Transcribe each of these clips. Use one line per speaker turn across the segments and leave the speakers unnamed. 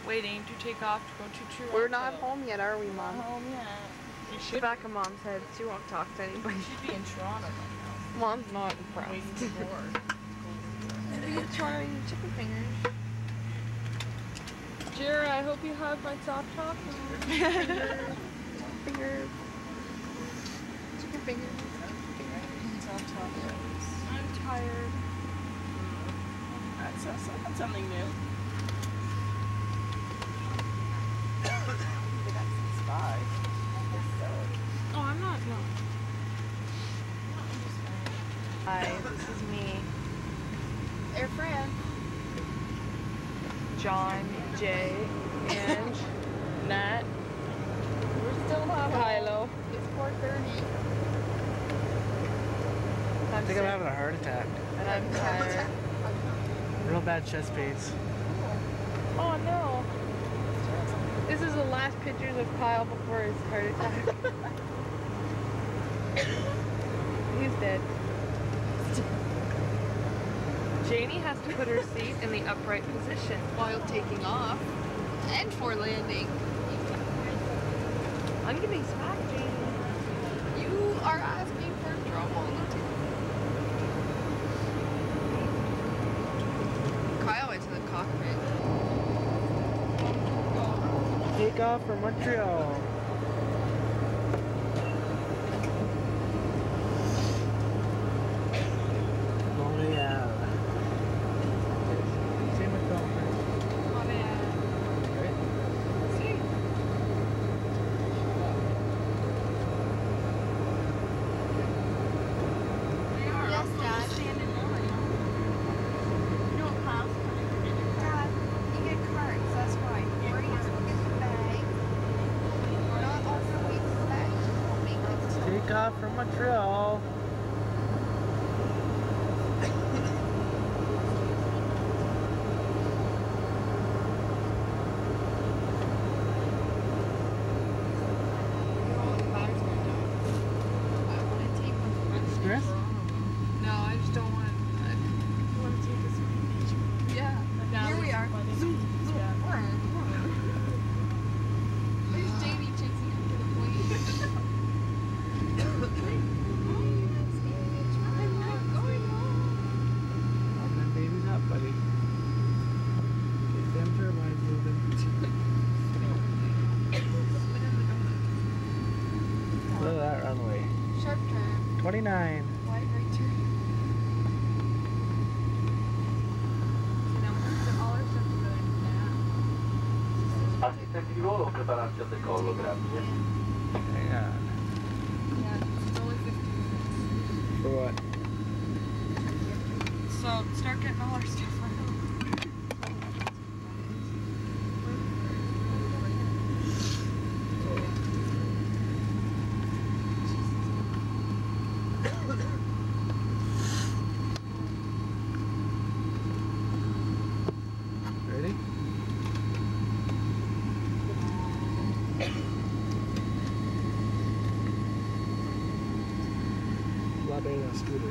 waiting to take off to go to Toronto.
We're not home yet, are we, Mom?
Not home yet. You
The
should
back of Mom's head. She won't talk to anybody.
be in Toronto right now.
Mom's not
Waiting
impressed.
to board.
Trying to eat chicken fingers.
Jira, I hope you have my soft top.
Fingers. Chicken fingers.
Soft top.
I'm tired.
That's something new.
Oh, I'm not. No. Hi, this is me. Air France. John, Jay, and Nat. We're still not Kylo. It's 4:30.
I think I'm having a heart attack.
And I'm tired.
Real bad chest pains.
Oh no. This is the last pictures of Kyle before his heart attack. He's dead. Janie has to put her seat in the upright position while taking off and for landing. I'm getting smacked, Janie. You are asking for trouble. Kyle went to the cockpit.
Take off for Montreal. Montreal. Say Montreal first. Right?
See? Yes, Dad. No, Kyle. Dad, you get cards, that's why. Worry is look at the bag. Not overweight the bag. We'll make it.
Take off from Montreal. Stress?
No, I just don't want to. I want to take this. Yeah. Here we are. Zoom. There's Jamie chasing after the plane. I'm not going home.
Open them babies up, buddy. Get them turbines moving. Look at that runway.
Sharp turn.
29.
Wide right turn.
Assistente di volo, prepararsi al decollo, grazie.
Hang on.
Yeah, it's only 15 minutes.
For what?
So start getting all our stuff out.
Ready? A lot better than a scooter.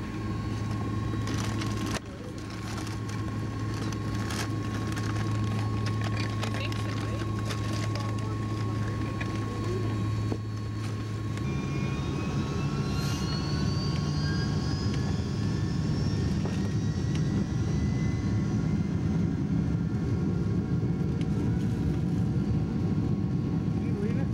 Can you believe it?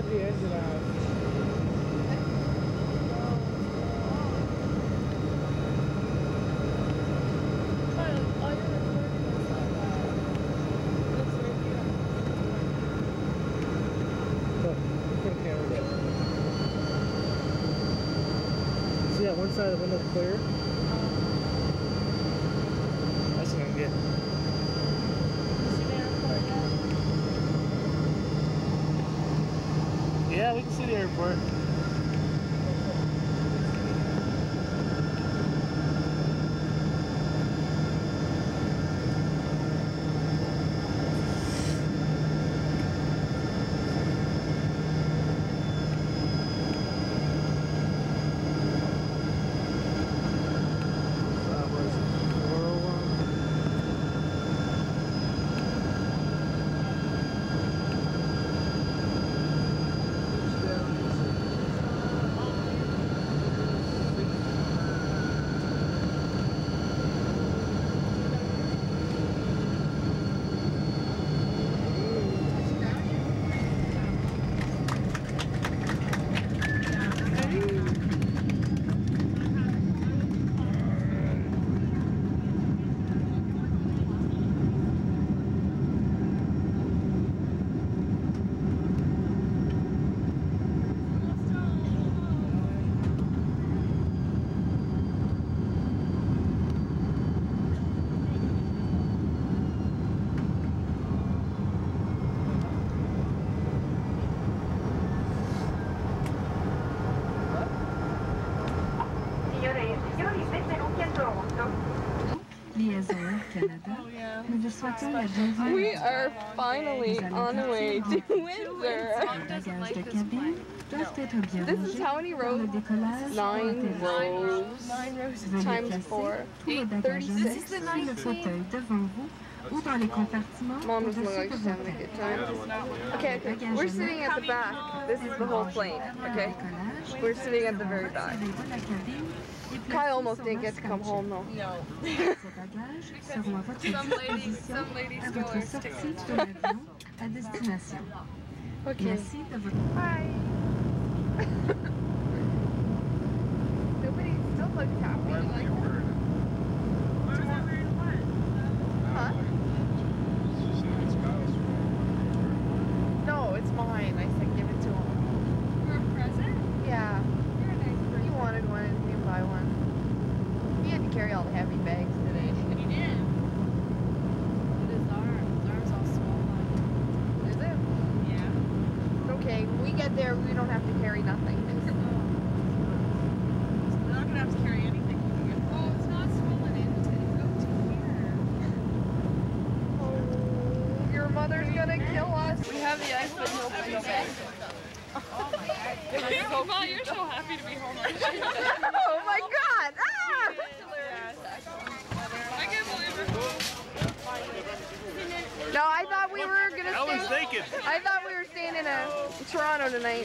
the engine out. Look, put a camera there. See that one side of the window clear? That's what I'm getting. Yeah, we can see the airport. That was 401.
Liaison Air Canada. Nous vous souhaitons la bienvenue.
We are finally on the way to Windsor.
Les bagages de cabine doivent être bien
This is
rangés
how many
pour
rows?
le décollage.
9 rows.
Veuillez
times
placer
4.
tous vos bagages
36.
sur le fauteuil devant vous ou dans les compartiments
Mom doesn't look
au-dessus
like
de
she's
vos
having a
têtes.
good time. Okay, we're sitting at the back. This is the whole plane, okay? We're sitting at the very back.
Servez-vous la cabine et placez
Kai almost
sur
didn't
le
get to come
scotch.
home though.
Ces bagages seront à votre disposition à votre sortie de l'avion à destination.
Okay.
Merci de votre...
Hi. Nobody still looks happy. Like, huh? No, it's mine. I said give it to him.
For a present?
Yeah.
You're a nice person.
He wanted one and he didn't buy one. He had to carry all the heavy bags today.
You did. His arm's all swollen.
Is it?
Yeah.
Okay, when we get there, we don't have to carry nothing.
We're not gonna have to carry anything. Oh, it's not swollen in. It's up to here.
Oh, your mother's gonna kill us.
We have the ice, but no food bag. Oh my, you're so happy to be home.
Oh my god! Ah!
I can't believe it.
No, I thought we were gonna
I was
stay.
thinking.
I thought we were staying in Toronto tonight.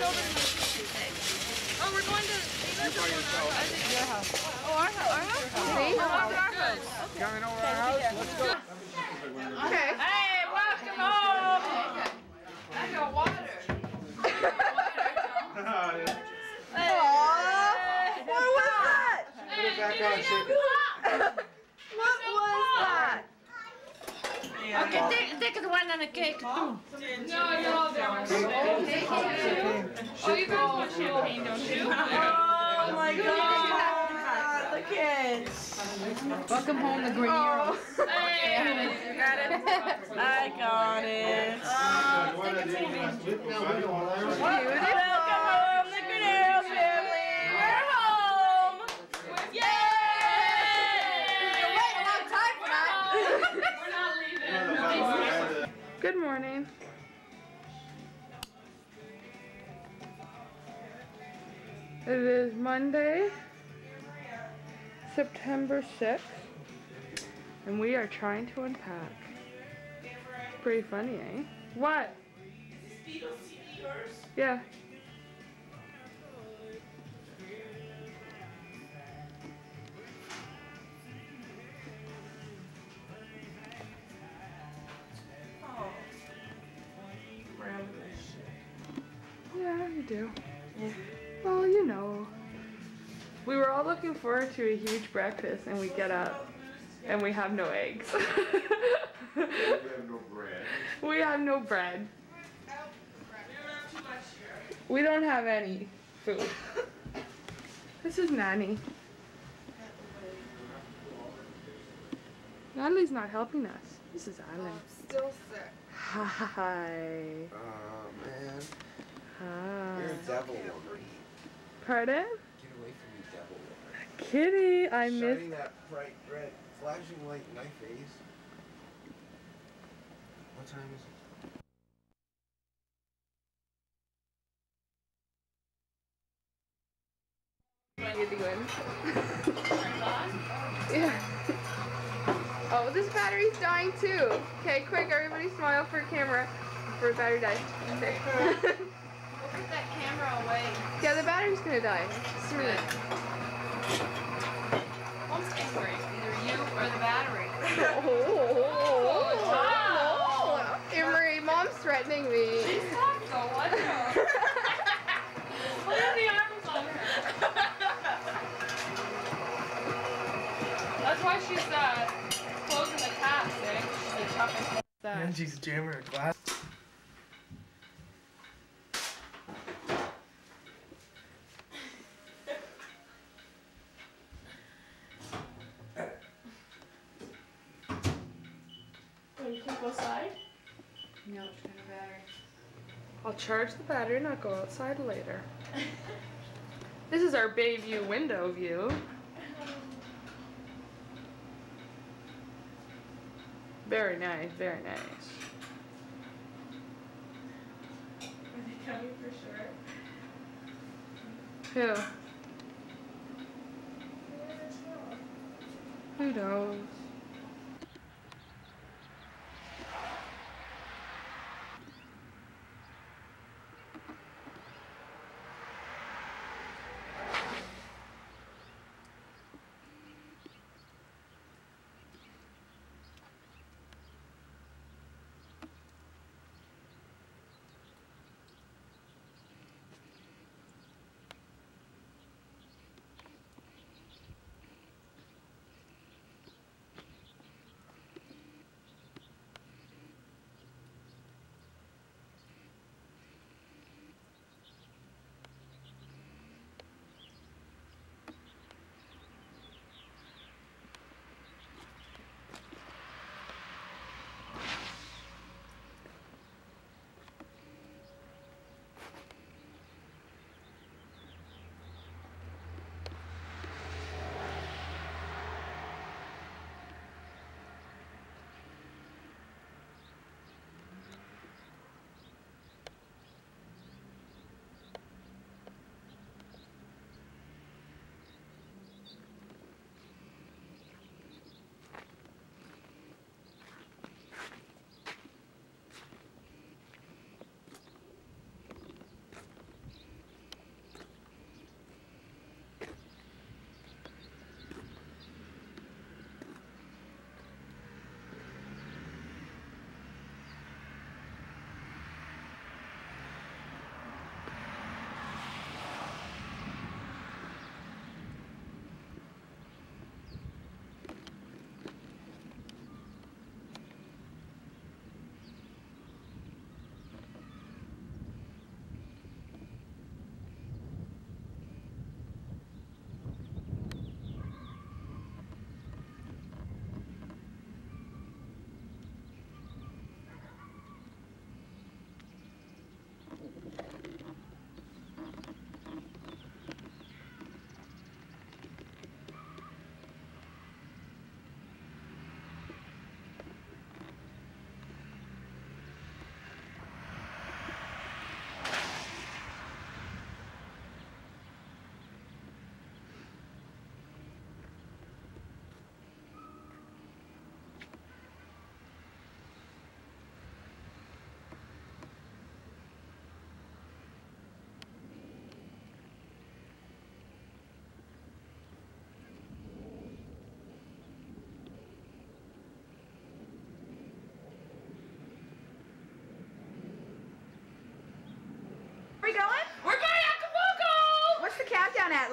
Oh, we're going to. Your house. Oh, our house.
See?
Coming over our house. Let's go.
Okay.
Hey, welcome home. I got water.
Aww. What was that?
Put it back on, shake it.
What was that?
Okay, take the one and the cake too.
No, no, there was champagne. Oh, you guys want champagne, don't you?
Oh my god, the kids. Welcome home, the green arrows.
Hey, you got it?
I got it. Welcome home, the green arrow family. We're home. Yay!
Wait a long time for that.
We're not leaving.
Good morning. It is Monday, September 6th, and we are trying to unpack. Pretty funny, eh? What? Yeah.
do. Well, you know. We were all looking forward to a huge breakfast and we get up and we have no eggs.
We have no bread.
We have no bread. We don't have any food. This is Nanny. Natalie's not helping us. This is Alan.
Still sick.
Hi.
Oh, man.
Hi.
You're a devil woman.
Pardon?
Get away from me, devil woman.
Kitty, I missed.
Shining that bright red flashing light in my face. What time is it?
You doing? Yeah. Oh, this battery's dying too. Okay, quick, everybody smile for camera. For the battery dies. Okay.
We'll put that camera away.
Yeah, the battery's gonna die. Just a minute.
Mom's angry. Either you or the battery.
Oh, Emery, Mom's threatening me.
She's talking so what? Look at the arms on her. That's why she's closing the tab, eh? She's the toughest.
Angie's jamming her glass.
You can go outside?
No, it's got a battery.
I'll charge the battery and I'll go outside later. This is our Bayview window view. Very nice, very nice.
Are they coming for sure?
Who? Who knows?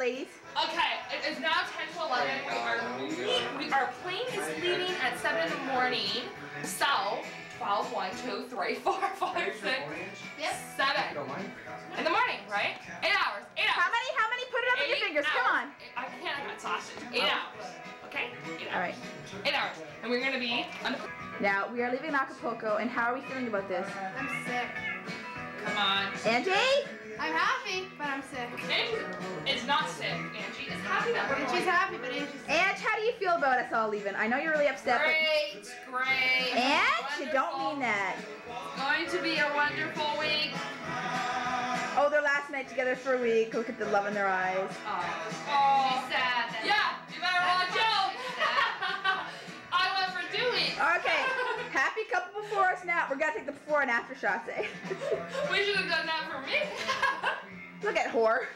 ladies.
Okay, it is now 10 to 11. Our plane is leaving at 7 in the morning. So, 12, 1, 2, 3, 4, 5, 6, 7. In the morning, right? 8 hours. 8 hours.
How many? Put it up with your fingers. Come on.
I can't have sausage. 8 hours. Okay? 8 hours.
All right.
8 hours. And we're gonna be on the.
Now we are leaving Acapulco, and how are we feeling about this?
I'm sick.
Come on.
Angie?
I'm happy, but I'm sick.
Angie is not sick. Angie is happy that we're
She's happy, but Angie's sick.
Ange, how do you feel about us all leaving? I know you're really upset,
Great.
but Ange, you don't mean that.
Going to be a wonderful week.
Oh, their last night together for a week. Look at the love in their eyes.
Oh. Sad. Yeah, you better watch out. I went for 2 weeks.
Okay, happy couple before us now. We're gonna take the before and after shots, eh?
We should have done that for me.
Look at whore.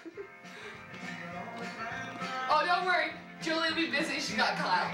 Oh, don't worry. Julie will be busy. She got Kyle.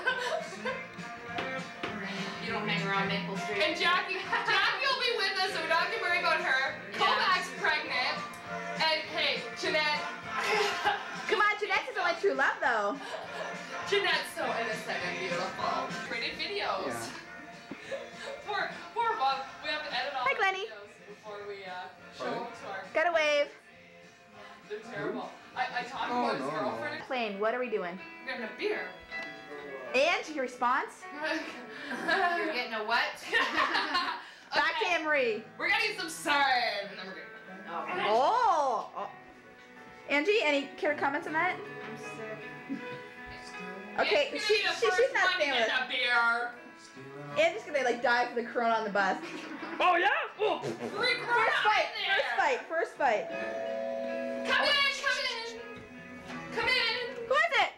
You don't hang around Maple Street. And Jackie will be with us, so we don't have to worry about her. Kovac's pregnant. And hey, Jeanette.
Come on, Jeanette isn't like true love, though.
Jeanette's so innocent and beautiful. Created videos.
Yeah.
Poor Bob. We have to edit all
Hi,
the
Glenny.
videos before we show them to our.
Gotta wave.
They're terrible. I talked about his girlfriend.
Plane, what are we doing?
We're getting a beer.
And your response?
You're getting a what?
Back to Anne-Marie.
We're getting some sun. And then we're getting.
Oh. Angie, any care comments on that?
I'm sick.
Okay,
It's
she's
gonna be the first
not
one to
staying with
get
us.
a beer.
Angie's gonna like die for the corona on the bus.
Oh yeah? Oh.
Free
First
corona
fight,
in there.
first fight.
Come in. Come in.
Who is it?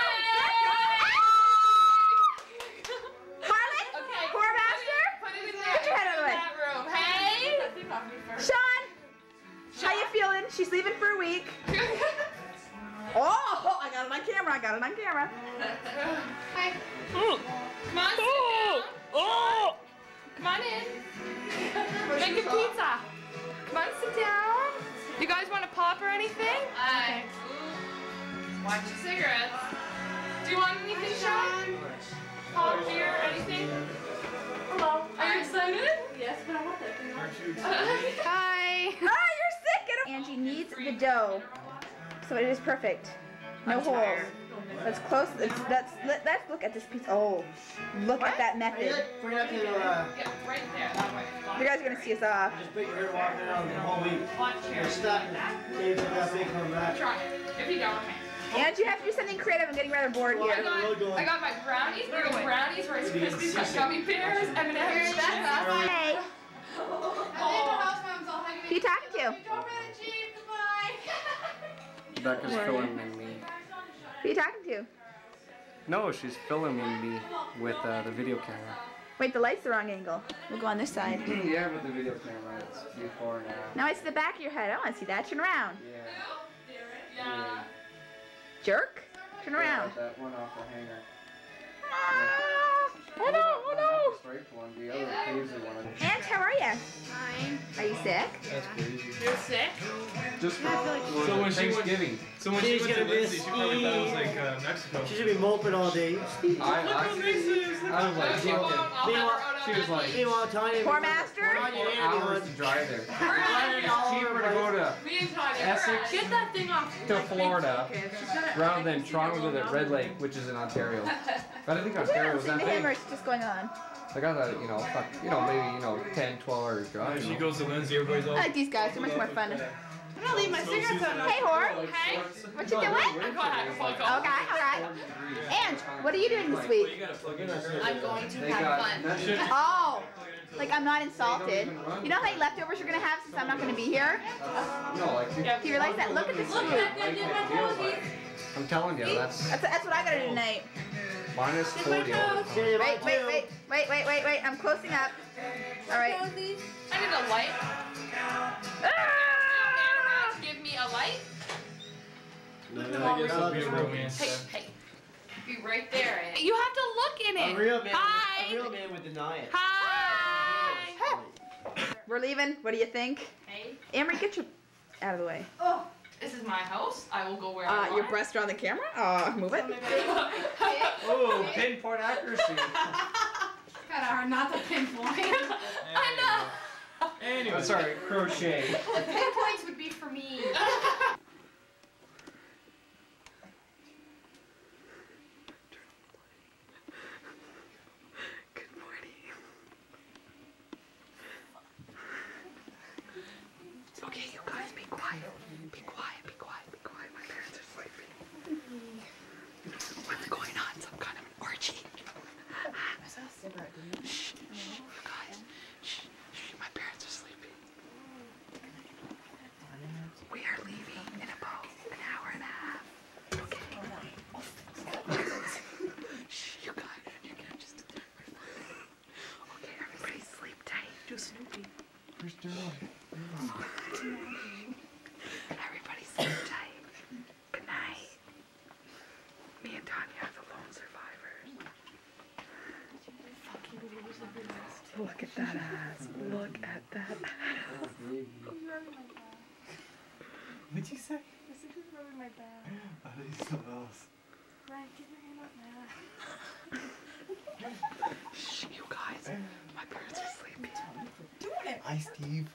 Harlan?
Okay.
Poor master?
Put it in there.
Put your head out of the way.
In that room. Hey.
Sean? How you feeling? She's leaving for a week. Oh, I got it on camera.
Hi.
Come on, sit down.
Oh.
Come on in. Make a pizza. Come on, sit down. You guys want a pop or anything? Watch your cigarettes. Do you want anything, Sean? Pop, beer, anything? Hello. Are you excited? Yes, but I want that thing.
Hi.
Ah, you're sick. Angie needs the dough, so it is perfect. No holes. Let's close. Let's look at this piece. Oh, look at that method.
Bring it to
Yeah, right there. That way.
You guys are gonna see us off.
just put your hair walking around the whole week. You're stuck. Dave's got big coming back.
Try it. If you don't, okay.
And you have to do something creative. I'm getting rather bored
I
here.
got my brownies. We're doing brownies, Rice Krispies, got gummy bears, M&M's.
Hey,
Who
who you talking to?
Becca's filming me.
Who you talking to?
No, she's filming me with the video camera.
Wait, the light's the wrong angle. We'll go on this side.
Yeah, with the video camera, it's before and after.
Now I see the back of your head. I want to see that. Turn around.
Yeah.
Jerk. Turn around.
Yeah, that one off the hanger.
Oh no, oh
Not the striped one, the other paisley one.
Aunt, how are you?
Fine.
Are you sick?
That's crazy.
You're sick?
Just for
So when she went-
Thanksgiving.
So when
She's
she went to
gonna be
Lindsay, she probably thought it was like Mexico.
She should be moping all day.
I was like,
She won't.
joking.
I'll have her out
She
on
was
that
like,
beach.
Meanwhile, Tanya.
Poor master.
4 hours to drive there. Cheaper to go to
Me and Tanya.
Essex
Get that thing off.
to Florida rather than Toronto to the Red Lake, which is in Ontario. But I think Ontario was
See
that
the
big.
hammer is just going on.
Like I thought, maybe 10, 12 hours drive.
She goes to Lindsay, everybody's all.
I like these guys. They're much more fun.
I'm gonna leave my cigarettes on.
Hey, whore.
Hey.
What you doing?
I'm going to Acapulco.
Okay, alright. And what are you doing this week?
I'm going to
They
have
got
fun.
nothing.
Oh, like I'm not insulted. You know how many leftovers you're gonna have since I'm not gonna be here?
No, like
Do you realize that? Look at this food.
I'm telling you, that's
That's what I gotta do tonight.
minus 40.
Wait. I'm closing up. Alright.
I need a light.
Ah!
Give me a light.
I guess it'll be a romance.
Hey. Be right there. You have to look in it.
A real man.
Hi.
A real man would deny it.
Hi.
We're leaving. What do you think?
Hey.
Amory, get your out of the way.
Oh,
This is my house. I will go where I want.
Your breasts are on the camera? Move it.
Oh, pinpoint accuracy.
Kinda hard not to pinpoint.
I know.
Anyway, sorry, crochet.
The pinpoints would be for me.
Good morning. Okay, you guys, be quiet. Be quiet, be quiet, be quiet. My parents are sleeping. What's going on? Some kind of an orgy. Shh, shh, you guys. Shh, shh, my parents are sleeping. We are leaving in about an hour and a half. Okay. Shh, you guys. You can't just. Okay, everybody sleep tight. Do Snoopy.
Where's Daryl?
Everybody sleep tight. Good night. Me and Tanya are the lone survivors. Look at that ass. Look at that ass.
What'd you say?
This is really my bad.
I think something else.
Ryan, get your hand up now.
Shh, you guys. My parents are sleeping.
Hi, Steve.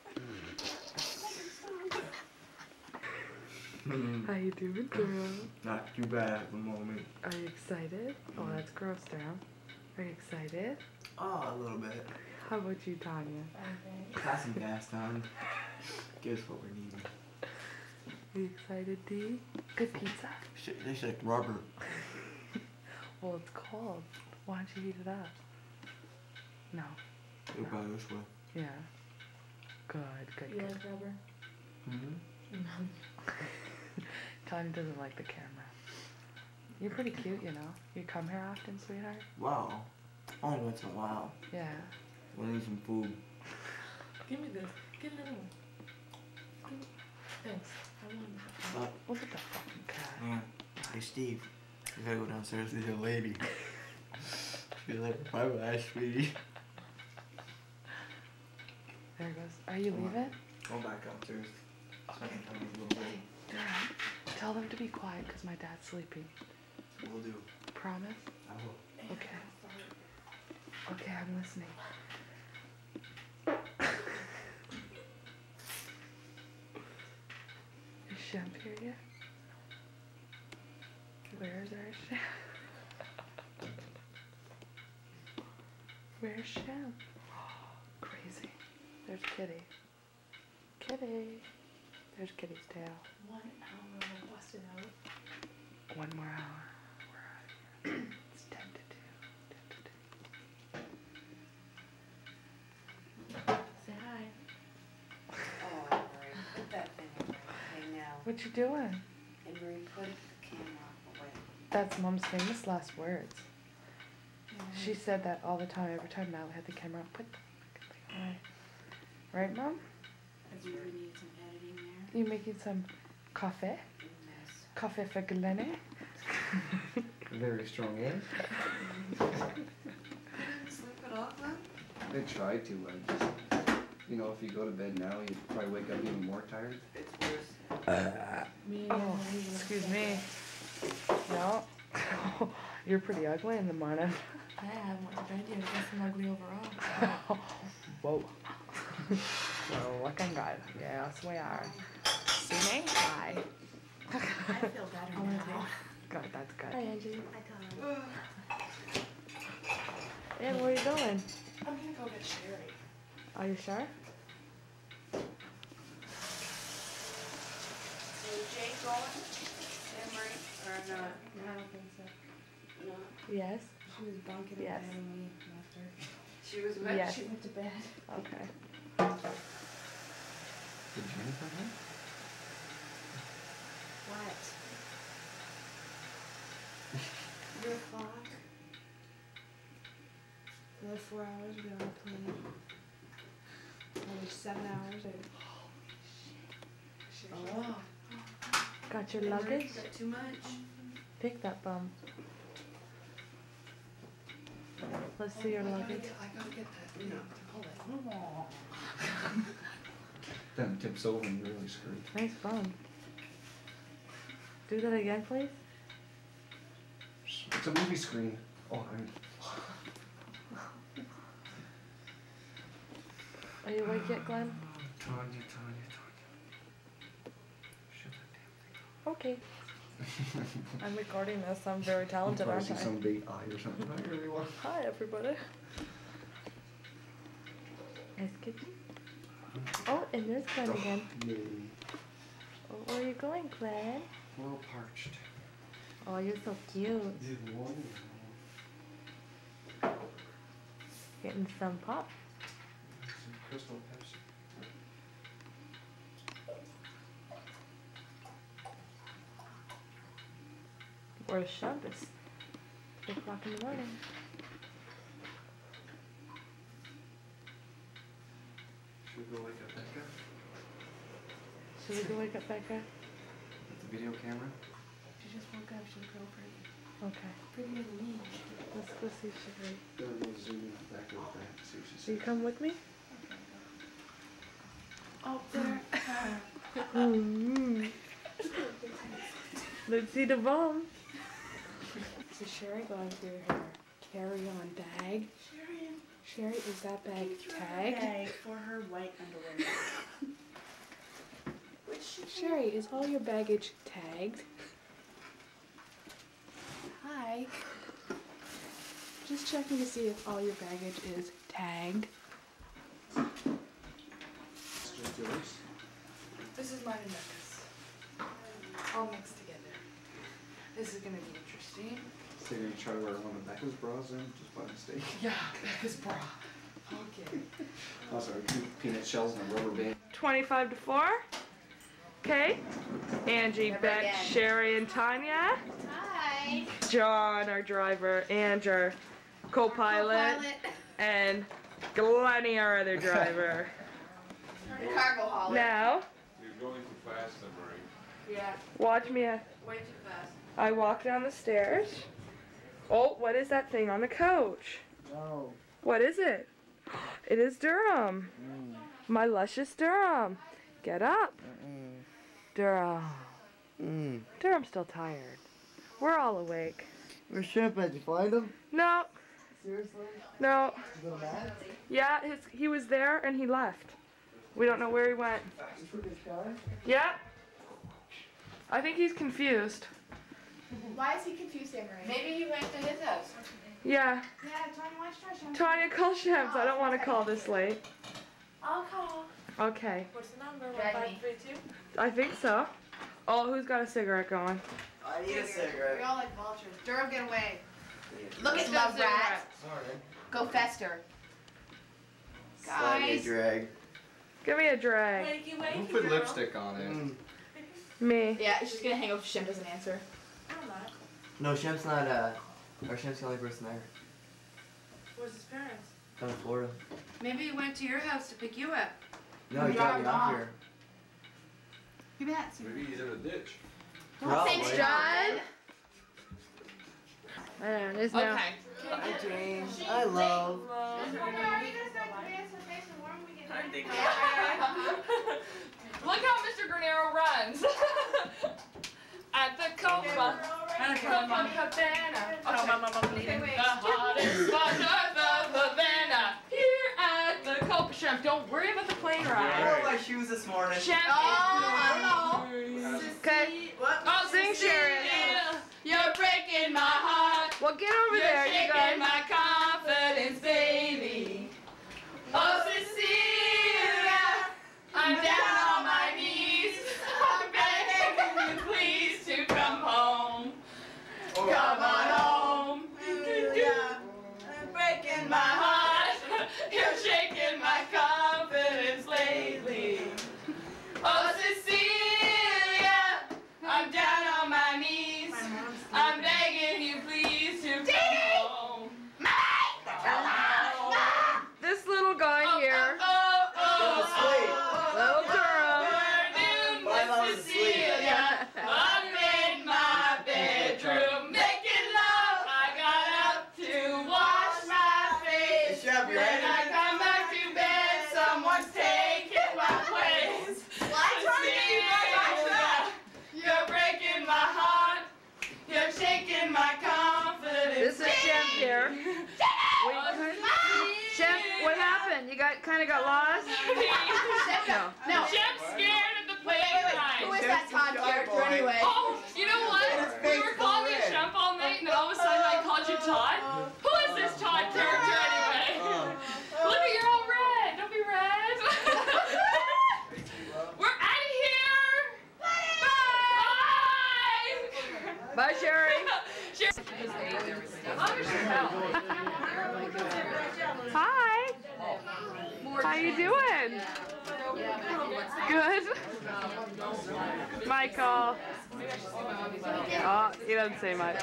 How you doing, girl?
Not too bad at the moment.
Are you excited? Oh, that's gross, Daryl. Are you excited?
Oh, a little bit.
How about you, Tanya?
Got some gas down. Guess what we're needing.
Are you excited, Dee? Good pizza.
Shit, tastes like rubber.
Well, it's cold. Why don't you heat it up? No.
Go by this way.
Yeah. Good, good, good.
rubber?
Mm-hmm.
Tanya doesn't like the camera. You're pretty cute, you know. You come here often, sweetheart?
Wow. Only once in a while.
Yeah.
We need some food.
Give me this. Get another one. Thanks. I want
But,
Look at the fucking cat.
yeah. Hey, Steve. You gotta go downstairs to the lady. She's like, bye-bye, sweetie.
There it goes. Are you leaving?
Go back upstairs.
Okay.
We'll
Tell them to be quiet because my dad's sleeping.
do.
Promise?
I will.
Okay. Okay, I'm listening. Is Shem here yet? Where's our Shem? Where's Shem? Crazy. There's Kitty. Kitty. There's Kitty's tail.
1 hour I busted out.
1 more hour. We're out of here. It's 10 to 2. 10 to 2.
Say hi.
Oh, Anne-Marie, put that thing away. Okay, now.
What you doing?
Anne-Marie, put the camera away.
That's Mom's famous last words. She said that all the time. Every time Natalie had the camera on, put the fucking thing away. Right, Mom?
Do you need some editing there?
You making some coffee?
Yes.
Coffee for Glennie?
Very strong, eh?
Sleep it off then?
I tried to. I just, you know, if you go to bed now, you'd probably wake up even more tired.
It's worse.
Oh, excuse me. No. You're pretty ugly in the morning.
I haven't went to bed yet. I guess I'm ugly overall.
Whoa. We're looking good. Yes, we are. See me? Hi.
I feel better now.
Good, that's good.
Hi, Angie.
And where are you going?
I'm gonna go get Sherry.
Are you sure?
Is Jake going? Anne-Marie? Or not?
I don't think so.
No.
Yes.
She was bunking in
Yes.
bed when we left her.
She was with
Yes.
She went to bed.
Okay.
Did Jennifer home?
What? Your clock. Another 4 hours, we got on a plane. Another 7 hours. Oh.
Got your luggage?
Is that too much?
Take that bum. Let's see your luggage.
I gotta get that, you know, to pull it.
Then tips over and you're really screwed.
Nice bum. Do that again, please.
It's a movie screen. Oh,
Are you awake yet, Glenn?
Tanya. Shut that
Okay. I'm recording this. I'm very talented,
damn
aren't
thing.
I?
Some big eye or something. Hi, everyone.
Hi, everybody. Nice kitchen. Oh, and there's Glenn again.
Yay.
Oh, where are you going, Glenn?
A little parched.
Oh, you're so cute. Getting some pop.
Some Crystal Pepsi.
Where's Shabbos? 3 o'clock in the morning.
Should we go wake up Becca?
Should we go wake up Becca?
With the video camera?
She just woke up. She's real pretty.
Okay.
Prettier than me.
Let's go see if she's ready.
Then we'll zoom in back with that to see if she's
So you come with me?
Oh, there.
Let's see the bomb.
So Sherry going through her carry-on bag. Sherry, is that bag tagged?
Bag for her white underwear.
Sherry, is all your baggage tagged? Hi. Just checking to see if all your baggage is tagged.
It's just yours.
This is mine and Becca's. All mixed together. This is gonna be interesting.
So you're gonna try to wear one of Becca's bras in just by mistake?
Yeah, Becca's bra. Okay.
Oh, sorry, peanut shells and a rubber band.
25 to 4. Okay. Angie,
Never
Beck,
again.
Sherry, and Tanya.
Hi.
John, our driver, and our co-pilot, and Glennie, our other driver.
Cargo hauler.
Now,
You're going too fast, Marie.
Yeah,
watch me.
way too fast.
I walk down the stairs. Oh, what is that thing on the couch?
No.
What is it? It is Durham. My luscious Durham. Get up. Durham. Durham's still tired. We're all awake.
Where's Shrimp at? Did you find him?
No,
Seriously?
no.
You go mad?
Yeah, he was there and he left. We don't know where he went.
You took his car?
Yeah. I think he's confused.
Why is he confused, Emery?
Maybe he went to his house.
Yeah.
Yeah, Tanya, watch Trisha.
Tanya, call Shams. I don't want to call this late.
I'll call.
Okay.
What's the number?
Drag me.
1532?
I think so. Oh, who's got a cigarette going?
I need a
We're
cigarette.
all like vultures. Durham, get away. Look
Who's
at
got
Love Rat.
Sorry.
Go fester.
Slide me a
Guys.
drag.
Give me a drag.
Wakey,
Who
wakey,
put
girl.
lipstick on it?
Me.
Yeah, she's gonna hang up if Shem doesn't answer.
I'm not.
No, Shemp's not, or Shemp's the only person there.
Where's his parents?
Down in Florida.
Maybe he went to your house to pick you up.
No, he dropped me off here.
You bet.
Maybe he's in a ditch.
Probably.
Thanks, John.
There's no.
Okay.
Hi, Jane. I love.
Look how Mr. Granero runs. At the Copa. Cabana. Okay. The hottest sponsors of Havana. Here at the Copa. Shem, don't worry about the plane
I
ride.
wore my shoes this morning.
Shem
I don't know.
Okay.
Oh,
Sing, Sharon.
You're breaking my heart.
Well, get over
You're
there, you
shaking
guys.
my confidence, baby. Oh, Cecilia, I'm down on my knees. I'm begging you, please, to come home. Come on home. I'm breaking my heart. You're shaking my confidence lately. Oh, Cecilia, I'm down on my knees. I'm begging you, please, to come
happened? You kind of got lost? No.
No. Jim's scared of the playground.
Who is that Todd character anyway?
Oh, you know what? We were calling you Shemp all night, and then all of a sudden I called you Todd. Who is this Todd character anyway? Look at you're all red. Don't be red. We're out of here. Bye.
Bye, Sherry. Hi. How you doing? Good. Michael. Oh, he doesn't say much.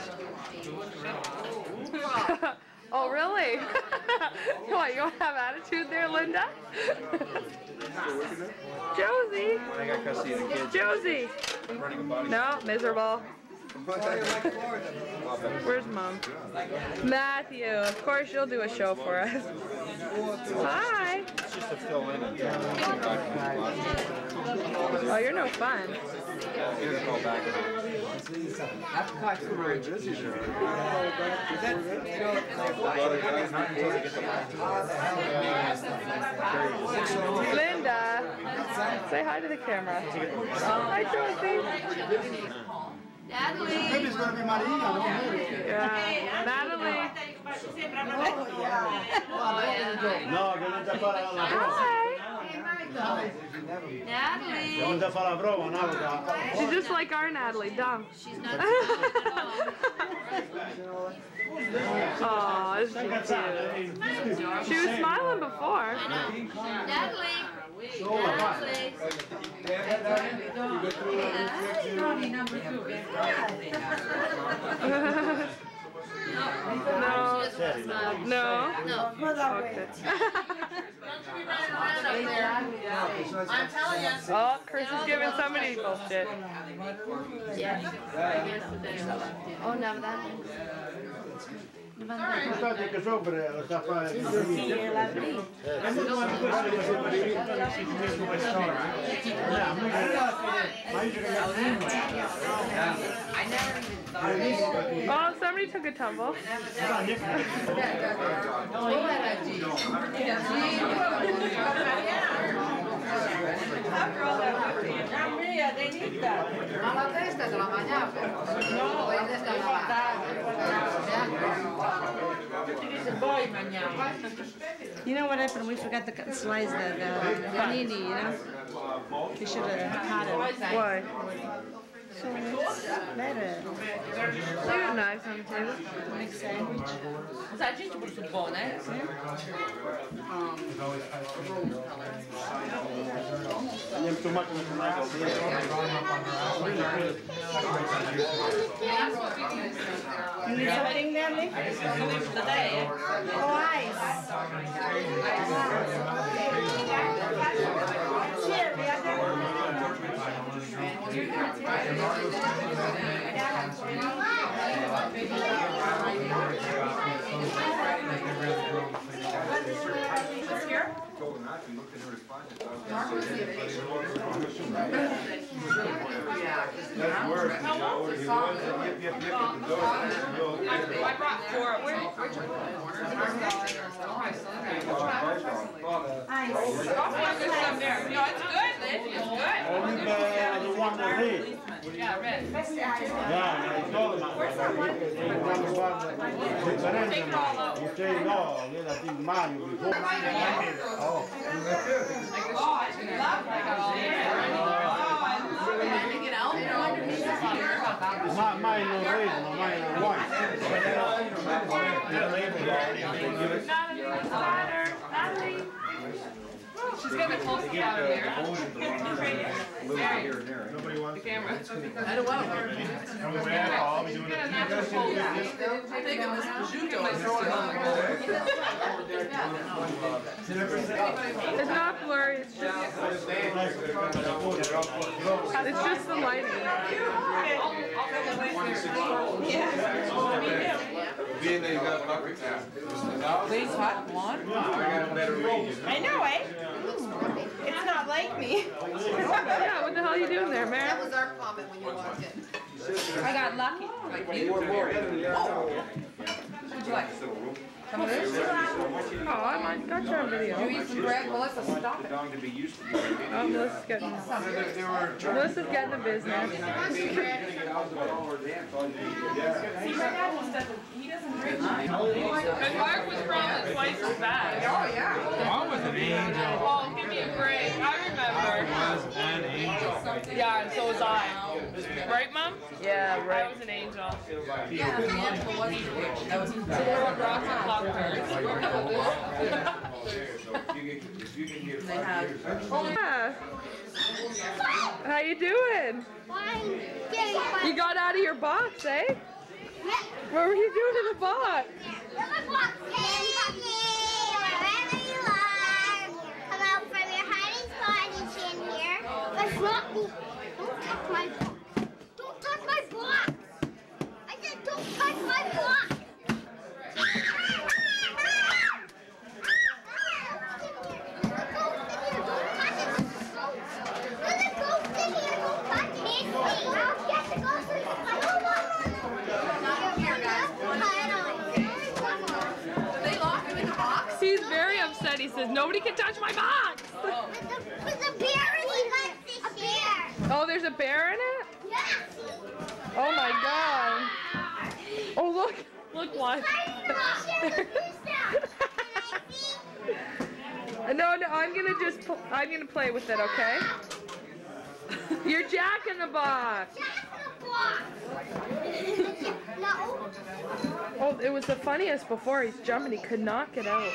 Oh, really? What, you don't have attitude there, Linda? Josie.
I got custody of the kids.
Josie.
Running a body.
No, miserable. Where's Mom? Matthew, of course you'll do a show for us. Hi.
It's just to fill in and
Oh, you're no fun.
Here to call back.
Linda, say hi to the camera. Hi, Josie.
Natalie.
Maybe it's going to be Maria, don't worry.
Yeah, Natalie.
No, che non ti fare la prova.
Hi.
Natalie.
Non ti fare la prova, no?
She's just like our Natalie, dumb.
She's not.
Oh, isn't she cute? She was smiling before.
Natalie.
No.
I'm telling you.
Oh, Chris is giving somebody bullshit.
Oh, no, that.
Aspetta che sopra lo sta fare.
Oh, somebody took a tumble.
Ma la testa se la mangiava? No, la testa
You know what happened? We forgot to slice the panini, you know? We should have had it.
Why?
So it's better.
They got knives on the table.
Make sandwich.
Sai, a gente presuppone,
Andiamo su macchina con una
You need something, Natalie? Oh, ice.
That's worse.
I brought 4. No, it's good, Liz. It's good.
Only the one that reads.
Yeah, red.
Yeah, I told him. Quando guarda la differenza, you say no, gliela ti immagino. Oh. Mai non vedono, mai non vuoi.
She's getting the closest out of there.
Nobody wants
The camera.
I don't want to.
She's got a natural pose.
I think it was prosciutto.
It's not blurry, it's just the lighting.
Being that you got a bucket now.
Please, hot one.
I got a better read.
I know, eh? It's not like me.
Yeah, what the hell are you doing there,
That
Mary?
was our comment when you walked in.
I got lucky.
What'd you like?
Oh, I'm I got you on video.
You used to drag Melissa, stop it.
dog to be used to.
Oh, Melissa's getting the business.
See, my dad just doesn't, he doesn't drink. And Mark was probably twice as bad. Oh, yeah.
I was an angel.
Oh, give me a break. I remember.
I was an angel.
Yeah, and so was I. Right, Mom?
Yeah,
I
right.
was an angel. Yeah, that was rocks and clockers.
Yeah. How you doing? You got out of your box, eh? What were you doing in the box?
Wherever you are, come out from your hiding spot and in here. But not me. Don't touch my box. Don't touch my box. I said don't touch my box.
He's very upset. He says, nobody can touch my box.
With the bear in it. A bear.
Oh, there's a bear in it?
Yes.
Oh my god. Oh, look. Look what. No, I'm gonna play with it, okay? You're Jack in the Box. Oh, it was the funniest before. He's jumping. He could not get out.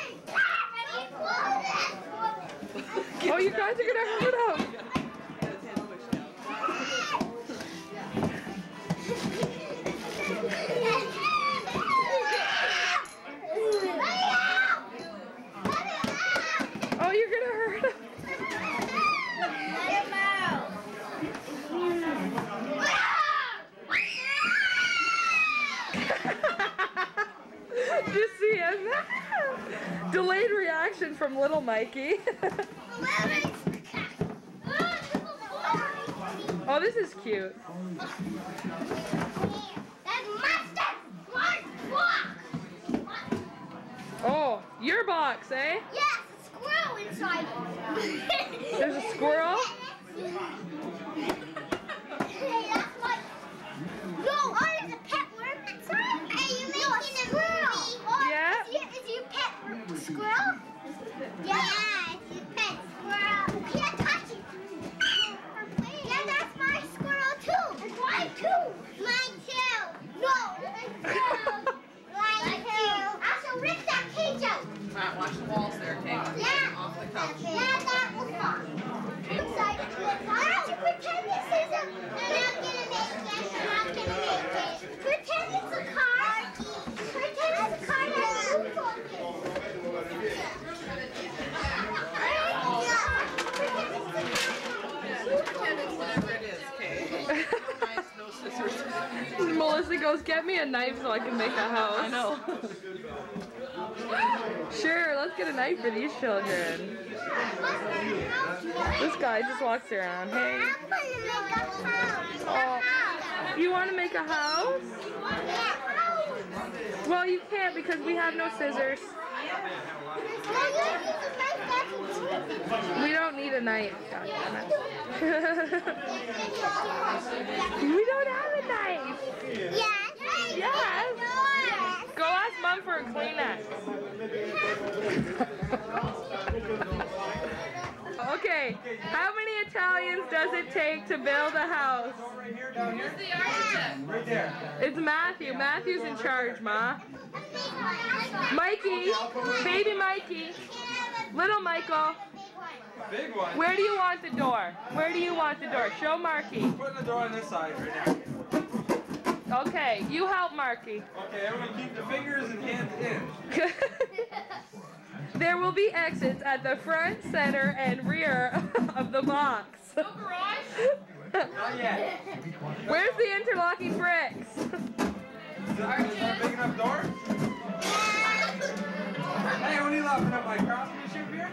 Oh, you guys are gonna hurt him. Oh, you're gonna hurt him. Did you see him? Delayed reaction from little Mikey. Oh, this is cute. Oh, your box, eh?
Yes, a squirrel inside.
There's a squirrel?
Hey, that's what. No, there's a pet worm inside. Are you making a squirrel?
Yeah.
Is your pet squirrel? Yeah, it's your pet squirrel. You can't touch it. Yeah, that's my squirrel too. It's mine too. Mine too. No. Mine too. I shall rip that cage out.
Matt, watch the walls there, okay?
Yeah.
Off the couch.
Yeah, that was fun. Excited. Why don't you pretend this is a... I'm not gonna make it. I'm not gonna make it. Pretend it's a car. Pretend it's a car that's a roof on it.
Pretend it's whatever it is, okay? Nice, no scissors.
Melissa goes, get me a knife so I can make a house.
I know.
Sure, let's get a knife for these children. This guy just walks around. Hey. Oh, you want to make a house? Well, you can't because we have no scissors. We don't need a knife. God damn it. We don't have a knife. Yes. Go ask Mom for a Kleenex. Okay, how many Italians does it take to build a house?
Who's the architect?
Right there.
It's Matthew. Matthew's in charge, Ma. Mikey, baby Mikey, little Michael.
Big one.
Where do you want the door? Where do you want the door? Show Marky.
Putting the door on this side right now.
Okay, you help Marky.
Okay, everyone keep the fingers and hands in.
There will be exits at the front, center, and rear of the box.
No garage?
Not yet.
Where's the interlocking bricks?
Is that a big enough door? Hey, what are you laughing at, my craftsmanship here?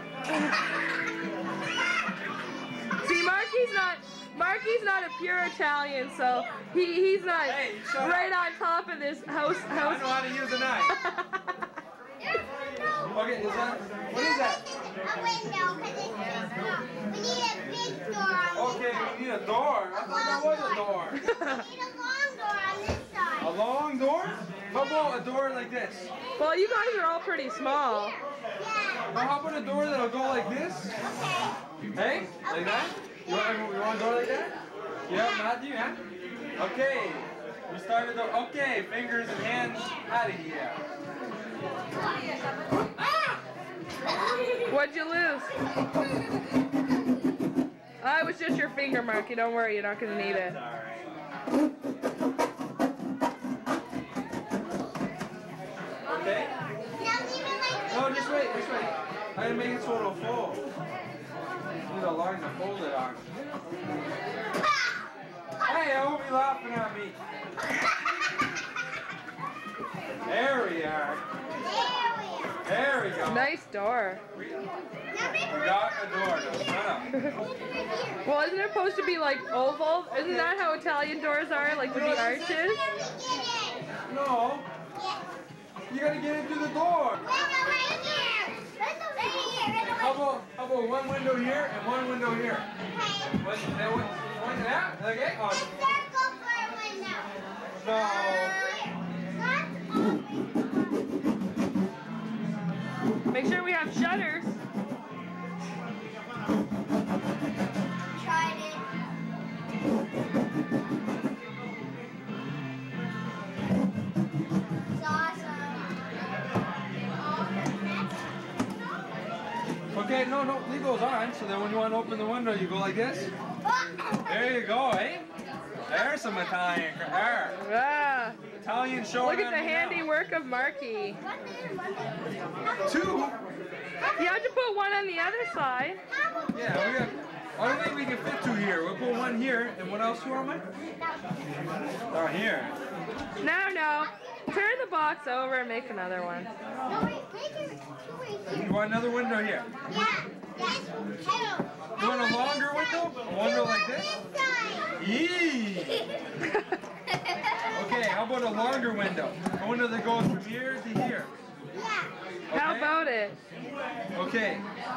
See, Marky's not a pure Italian, so he's not right on top of this house.
I know how to use a knife.
Okay, is that, what is that?
A window, because it's too small. We need a big door on
Okay, we need a door. I thought that was a door.
this side. We need a long door on this side.
A long door? How about a door like this?
Well, you guys are all pretty small.
Yeah.
Well, how about a door that'll go like this?
Okay.
Hey? Like that? You want a door like that? Yeah, Matthew, yeah? Okay. We started the, okay, fingers and hands out of here.
What'd you lose? Oh, it was just your finger, Marky. Don't worry, you're not going to need it.
Okay? No, just wait, just wait. I gotta make it so it'll fold. Need a line to fold it on. Hey, I won't be laughing at me. There we are. There we go.
Nice door.
We got a door. Now shut up.
Well, isn't it supposed to be like oval? Isn't that how Italian doors are, like with the arches?
No. You gotta get into the door. How about one window here and one window here? One, yeah? Okay. No.
Make sure we have shutters.
Tried it. It's awesome.
Okay, no, leave those on. So then when you want to open the window, you go like this. There you go, eh? There's some Italian. There.
Yeah.
Italian show.
Look at the handiwork of Marky.
Two?
You have to put one on the other side.
Yeah, we got. I don't think we can fit two here. We'll put one here. And what else do you want, Mike? Oh, here.
No. Turn the box over and make another one.
You want another window here?
Yeah. Yes.
You want a longer window? A window like this? Yee! Okay, how about a longer window? A window that goes from here to here.
Yeah.
Okay?
How about it?
Okay.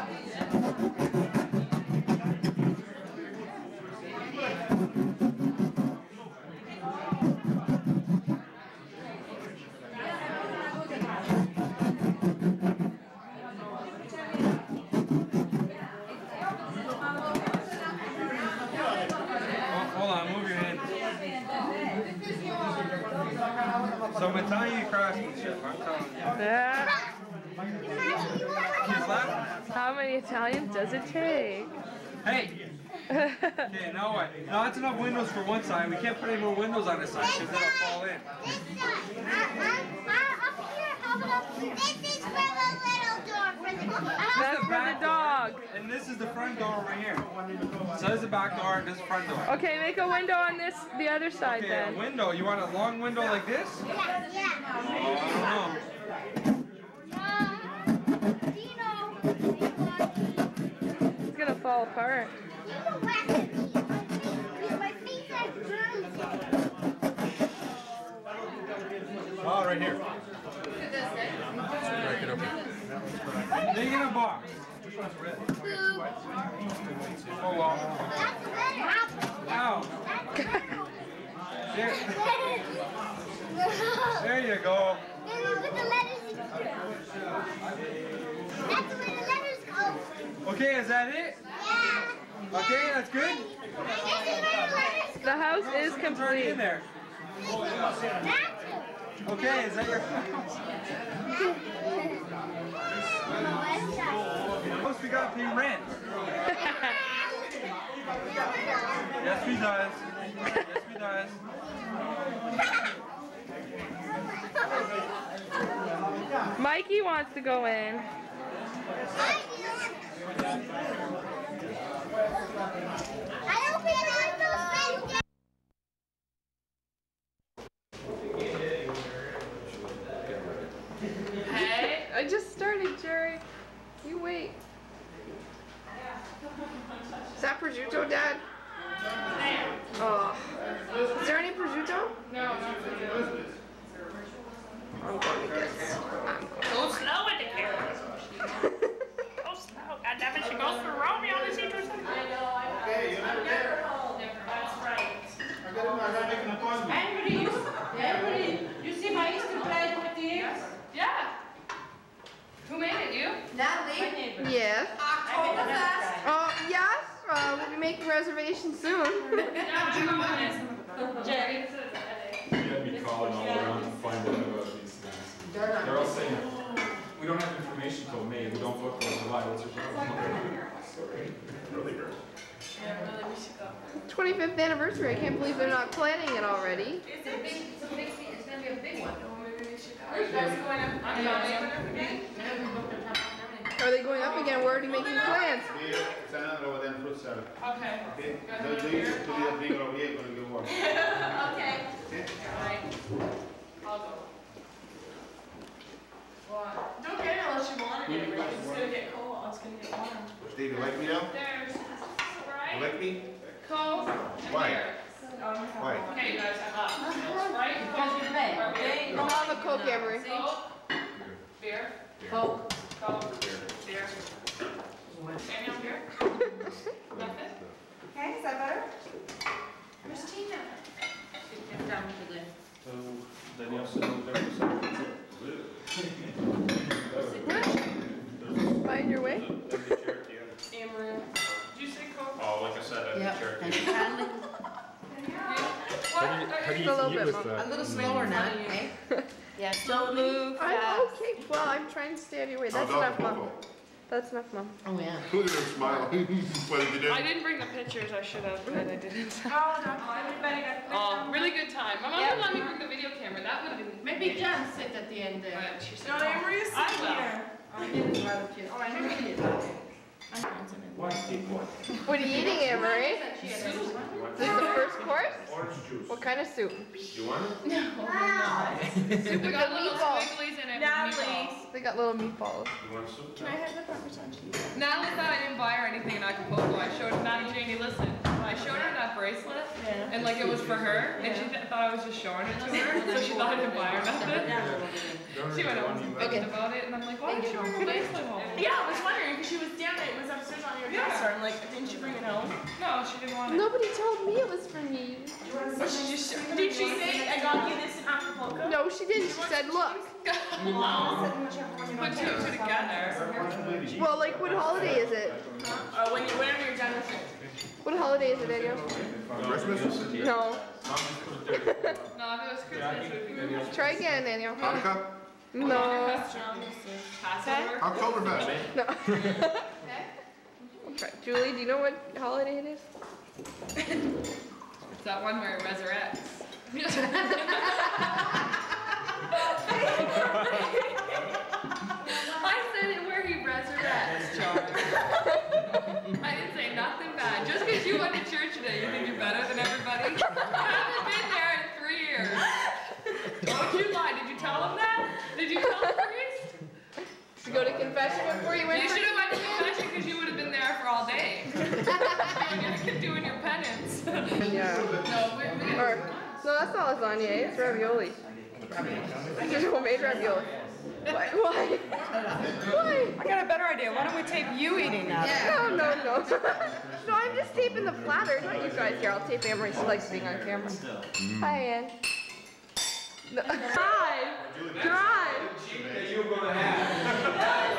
Some Italian craftsmanship, I'm telling you.
Yeah.
Kids laughing.
How many Italians does it take?
Hey! Okay, now what? Now that's enough windows for one side. We can't put any more windows on this side because that'll fall in.
This is for the little door.
That's for the dog.
And this is the front door over here. So this is the back door and this is the front door.
Okay, make a window on this, the other side
Okay,
then.
a window. You want a long window like this?
Yeah.
Oh,
It's gonna fall apart.
Oh, right here. Break it open. Make it a box. Oh, wow. Ow. There you go.
That's where the letters go.
Okay, is that it?
Yeah.
Okay, that's good?
The house is
It's already
complete.
in there. Okay, is that your house? House we got to pay rent. Yes, we does. Yes, we does.
Mikey wants to go in. Hey, I just started, Jerry. You wait.
Is that prosciutto, Dad? Oh. Is there any prosciutto?
No, not prosciutto.
I'm going to get some.
Go slow with the camera. Go slow. Goddammit, she goes for Romeo on the C2.
Okay, you're not there.
That's right.
I gotta make an appointment.
Everybody, you see my Easter plate with the eggs?
Yeah. Who made it? You?
Natalie?
Yes.
Oktoberfest?
Oh, yes. We'll be making reservations soon.
Jerry.
We had me calling all around to find out about these things. They're all saying, we don't have information till May, we don't book till July, what's your problem? Really good.
Yeah, really, we should go.
25th anniversary. I can't believe they're not planning it already.
It's a big, it's gonna be a big one. Maybe we should go. Are you guys going up? I'm not going up again.
Are they going up again? We're already making plans.
Here, salad over there and fruit salad.
Okay.
Okay? The drinks to be a big over here gonna give one.
Okay.
Okay?
Alright. I'll go. What? Don't get it unless you want it. It's gonna get cold. It's gonna get warm.
Steve, you like me now?
There's
You like me?
Coke.
Why? Why?
Okay, you guys have up. Right?
Because you're May.
I'll have a Coke, Emery.
Coke. Beer.
Coke.
Coke. Beer. Daniel, beer? Nothing?
Okay, is that better?
Where's Tina?
So, Danielle said
Find your way.
Amaru. Did you say Coke?
Oh, like I said, I'm
Yep.
the jerk.
And Hadley.
What?
How do
A
you
little
eat
bit,
with
Mom.
that?
A little slower now, eh?
Yeah, don't move
I'm
fast.
okay. Well, I'm trying to stay out of your way. That's
How's
enough,
Dr.
Mom.
Popo?
That's enough, Mom.
Oh, yeah.
Look at her smile. What did you do?
I didn't bring the pictures. I should have, but I didn't.
Oh, everybody got
Oh, really good time. My mom didn't let me bring the video camera. That would have been.
Maybe Jen sit at the end there.
But she said,
No, Emery is
I
sitting
will.
here.
Oh, he was rather cute. Oh, I never see it.
What are you eating, Emery? Is this the first course?
Orange juice.
What kind of soup?
You want it?
We
With
got
the
little
meatballs.
squigglies in it. with
Natalie.
meatballs.
They got little meatballs.
You want soup?
Can I have the Parmesan cheese?
Natalie thought I didn't buy her anything in Acapulco. I showed Natalie, Janie, listen. I showed her that bracelet, and like it was for her, and she thought I was just showing it to her, so she thought I didn't buy her nothing. She went home and bitched about it, and I'm like, why did you bring the bracelet home?
Yeah, I was wondering because she was down there. It was upstairs on your dresser. I'm like, didn't you bring it home?
No, she didn't want it.
Nobody told me it was for me.
But she just did she say I got you this in Acapulco?
No, she didn't. She said, look.
Put two and two together.
Well, like, what holiday is it?
Whenever you're done with it.
What holiday is it, Daniel?
Christmas?
No.
No, if it was Christmas, it would be good.
Try again, Daniel.
Hanukkah?
No.
Passover?
Oktoberfest?
No. Okay. Julie, do you know what holiday it is?
It's that one where it resurrects. I said it where he resurrects, Charles. I didn't say nothing bad. Just because you went to church today, you think you're better than everybody? I haven't been there in 3 years. Don't you lie. Did you tell him that? Did you tell the priest?
Did you go to confession before you went?
You should have went to confession because you would have been there for all day. Doing your penance.
Yeah. No, that's not lasagna. It's ravioli. Just homemade ravioli. Why? Why? Why?
I got a better idea. Why don't we tape you eating that?
No. No, I'm just taping the platter, not you guys here. I'll tape Amory. She likes being on camera. Hi, Ann. No. Drive.
You were gonna have.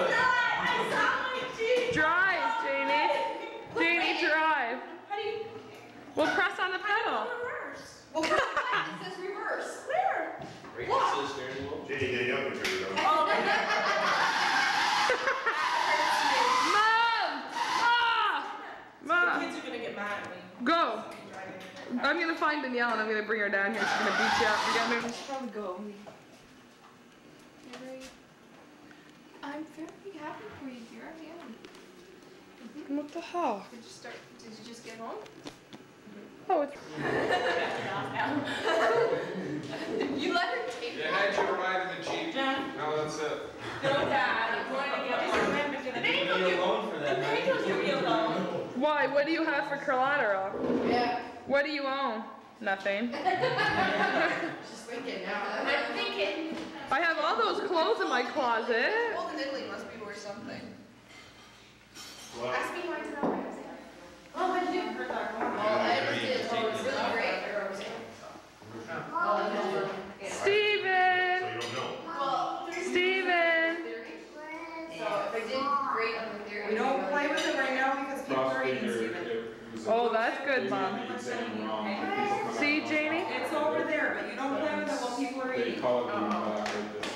Drive, Janie. Janie, drive. We'll press on the pedal.
Well, it says reverse. Where?
Jenny, get younger,
Oh,
Mom! Ah! Mom!
The kids are gonna get mad at me.
Go! I'm gonna find Danielle and I'm gonna bring her down here. She's gonna beat you up again. We should probably go.
I'm very happy for you, dear.
What the hell?
Did you just get home?
Oh, it's.
You let her take
You had your ride in the Jeep. No, that's it.
No, Dad, I'm going to get this remember to the
Leave me alone for that.
They don't leave me alone.
Why? What do you have for collateral?
Yeah.
What do you own? Nothing.
Just thinking now. I'm thinking.
I have all those clothes in my closet.
Golden Italy must be worth something. Ask me why it's not right. Oh, I did. Well, I just did. Oh, it's really great.
Steven!
Well,
Steven!
so if I did great on the theory.
We don't play with it right now because people are eating Steven.
Oh, that's good, Mom. See, Janie?
It's over there, but you don't play with it while people are
They
eating.
call it the back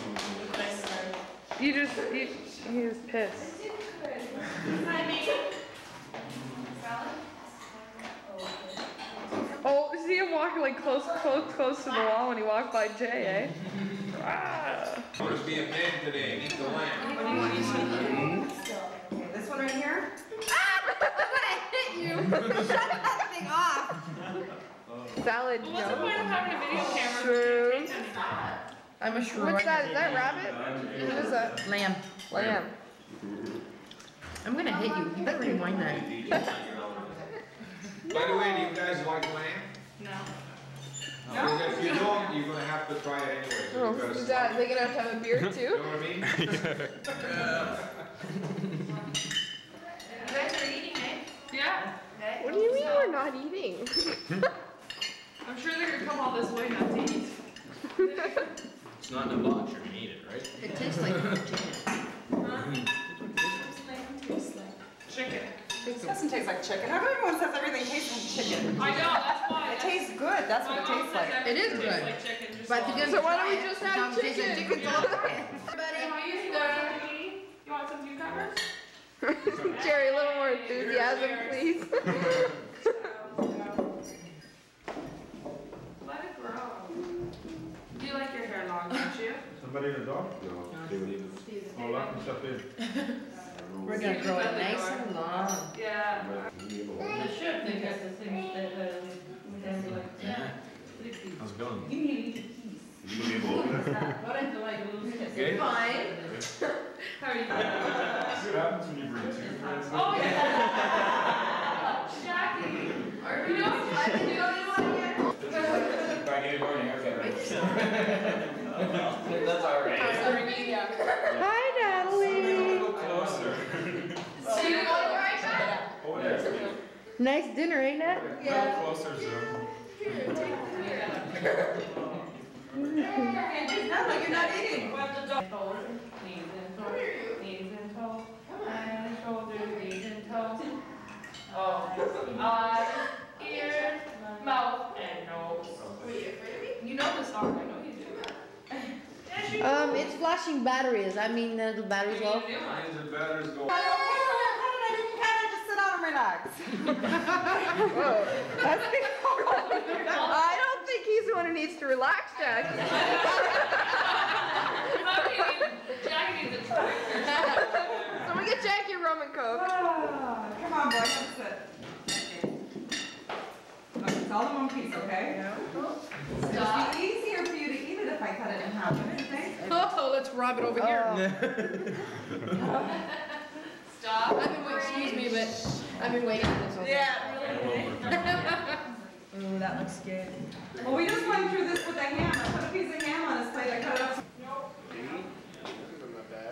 You just, he was pissed. Oh, see him walking like close to the wall when he walked by Jay, eh? Ah.
I'm gonna be a man today. Eat the lamb.
What do you want to eat? This one right here?
I'm gonna hit you. Shut that thing off.
Salad.
What's the point of having a video camera?
Shrooms.
I'm a shrew.
What's that? Is that rabbit? What is that?
Lamb.
Lamb.
I'm gonna hit you. You better rewind that.
By the way, do you guys like lamb?
No.
Because if you don't, you're gonna have to try it anyway. So you gotta
Is that, they gonna have to have a beer
You know
too?
what I mean?
You guys are eating, eh? Yeah.
What do you mean we're not eating?
I'm sure they're gonna come all this way not to eat.
It's not in a box, you're gonna eat it, right?
It tastes like chicken.
Chicken.
It doesn't taste like chicken. Everyone says everything tastes like chicken.
I know, that's why.
It tastes good. That's what it tastes like.
It is good. Like chicken, just
But
swallow.
So why don't we just have chicken?
You want some cucumbers?
Jerry, a little more enthusiasm, please.
Let it grow. You like your hair long, don't you?
Somebody in the dog? No, Steven. Oh, lock himself in.
We're gonna grow it nice and long.
Yeah.
They should, they got the things that, how's it going?
You gonna be able to open it?
Good?
Fine. How are you doing?
See what happens when you bring two friends?
Oh, yeah. Jackie. You know what I can do? You want to get?
If I get a morning haircut, right? That's alright.
Hi, Natalie.
A little closer.
So you want to go right back?
Oh, yeah.
Nice dinner, ain't it?
A little closer, Zoom.
No, you're not eating.
Knees and toes, knees and toes, and shoulders, knees and toes. Oh, eyes, ears, mouth, and nose. You know the song, I know you do.
It's flashing batteries. I mean, the batteries low.
Means the batteries go.
How did I just sit down and relax?
Whoa. That's I don't think he's the one who needs to relax, Jackie.
Jackie needs a drink.
Someone get Jackie a rum and coke.
Come on, boy, come sit. Okay, it's all in one piece, okay?
Stop.
It'd be easier for you to eat it if I cut it in half, wouldn't you think?
Oh, let's rob it over here.
Stop.
Excuse me, but I've been waiting for this over
Yeah, really. Ooh, that looks good. Well, we just went through this with a ham. I put a piece of ham on his plate. I cut it up.
Not bad.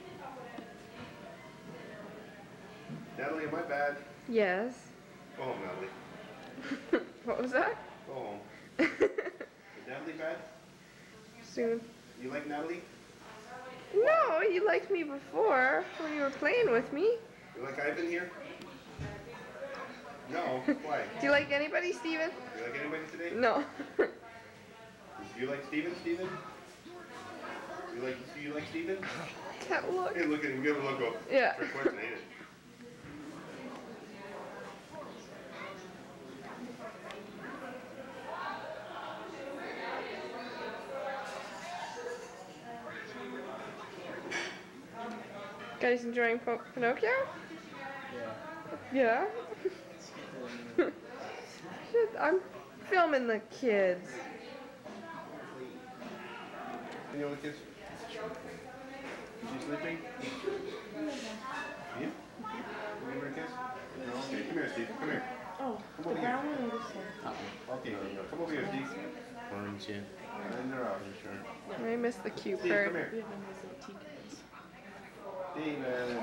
Natalie, am I bad?
Yes.
Go home, Natalie.
What was that?
Go home. Is Natalie bad?
Soon.
You like Natalie?
No, you liked me before when you were playing with me.
You like Ivan here? No. Why?
Do you like anybody, Steven?
You like anybody today?
No.
Do you like Steven? Steven? Do you like Steven?
That look.
Hey, look at him. Give him a look.
Yeah.
Trick question, ain't it?
Guys enjoying Pinocchio? Yeah. Shit, I'm filming the kids.
Any other kids? Is she sleeping? Yeah? You give her a kiss? No? Okay, come here, Steve. Come here.
Oh, Oh, the brown one or this one?
Okay, come over here, Steve.
Orange, yeah.
And they're out, sure.
I missed the cute
Steve,
part.
come here. Steven.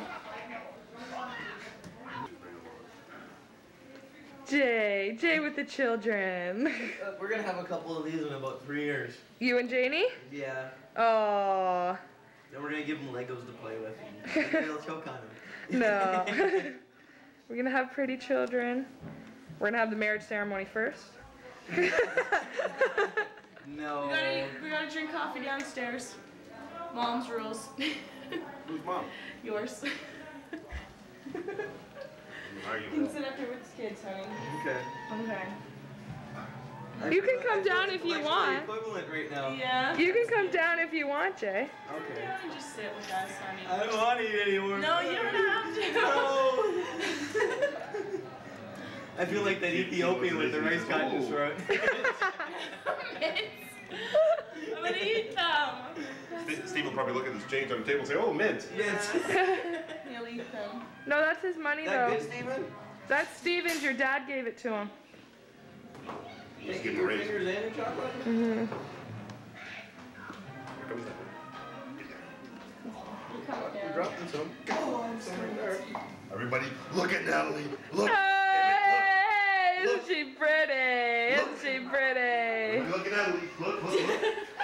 Jay with the children.
We're gonna have a couple of these in about 3 years.
You and Janie?
Yeah.
Oh.
Then we're gonna give them Legos to play with. And they'll choke on them.
No. We're gonna have pretty children. We're gonna have the marriage ceremony first.
No.
We gotta drink coffee downstairs. Mom's rules.
Who's mom?
Yours. You can sit up here with the kids, honey.
Okay.
Okay.
You can come down if you want.
Equivalent right now.
Yeah.
You can come down if you want, Jay.
Okay.
Yeah, just sit with us, honey.
I don't want to eat anymore.
No, you don't have to.
No. I feel like that Ethiopian with the rice cotton in his throat.
I'm gonna eat them.
Steve will probably look at this change on the table and say, oh, mint.
Yes.
He'll eat them.
No, that's his money
That
though.
good, Steven?
That's Steven's. Your dad gave it to him.
Just
Get
give him a
your
raise.
fingers and your chocolate?
Mm-hmm.
Here comes that one. You're dropping some. Some right there. Everybody, look at Natalie. Look.
Hey,
Look.
isn't she pretty? Isn't she pretty?
Look at Natalie. Look, look, look.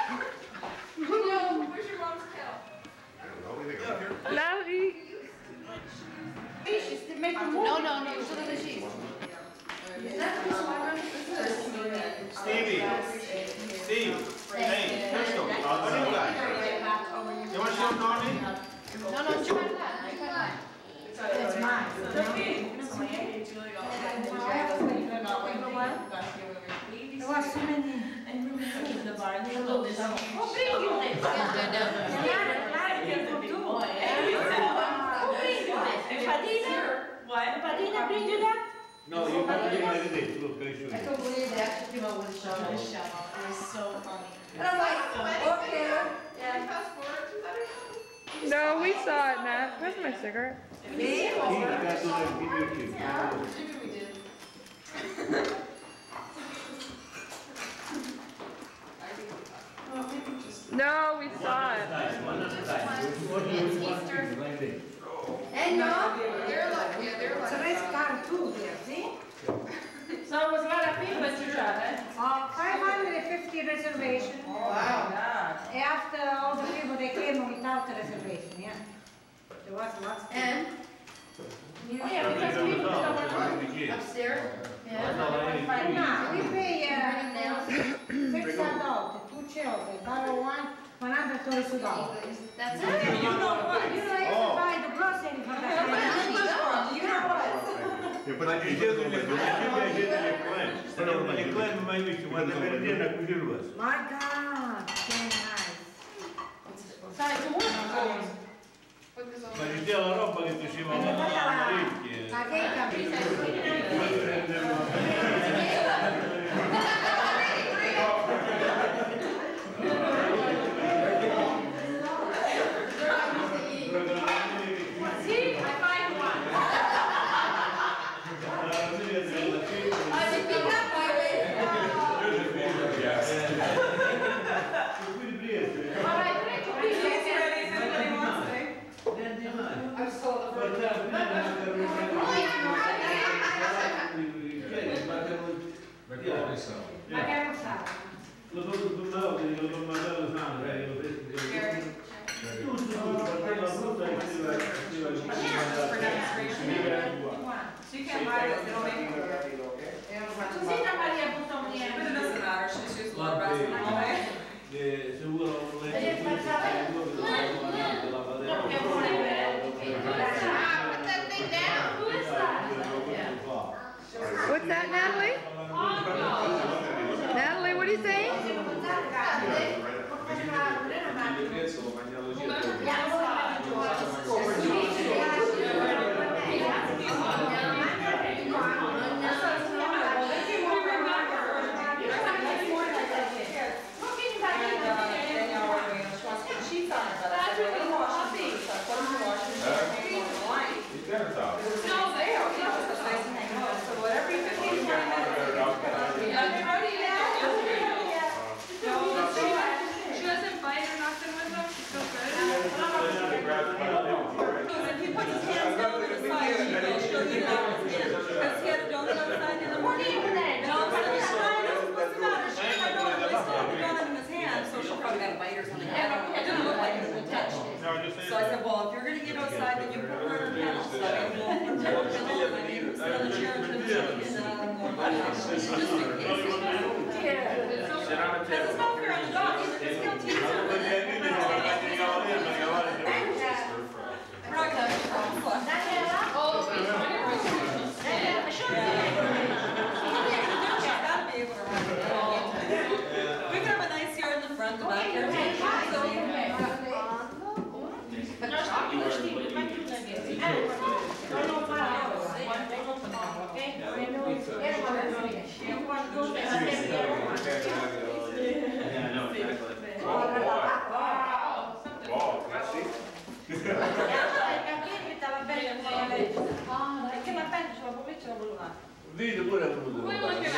No, where's your mom's kettle?
I don't know. What do you think? Up here?
Natalie.
No, solo de cheese.
Stevie. Steve. Hey, Crystal. What do you got? You want some coffee?
No, try that.
It's mine.
There was so many.
In the bar, they love this. What?
Padina, bring you that?
No, you have to give my name. Look, I show you.
I can't believe they actually came up with a show. It was so funny.
And I'm like, okay. Yeah. Fast forward to that.
No, we saw it, Nat. Where's my cigarette? No, we saw it.
And no, they're lucky.
It's a nice car too here, see?
So it was not a people to travel.
550 reservation.
Wow.
After all the people they came without the reservation, yeah. There was lots.
And?
Oh yeah, because people don't want
Upstairs?
No, we pay $6 2 children, $132.
That's it.
You know what? You know, you have to buy the grocery for that. You know what?
But I can hear them.
My God, very nice.
Sai, tu vuoi?
Ma gli dia la roba che ti ci va
Ma che
See, I find one. I didn't pick up my way. But I didn't pick I'm still on
So you can't buy it, they don't make it. But it doesn't matter, she's just low breast in the way.
Put that thing down. Who is that?
What's that, Natalie? Natalie, what are you saying?
No, they are. So whatever you think.
It's not fair on the dog. It's still teasing. We can have a nice yard in the front, the back yard.
Vedi pure avuto.
What are you looking at?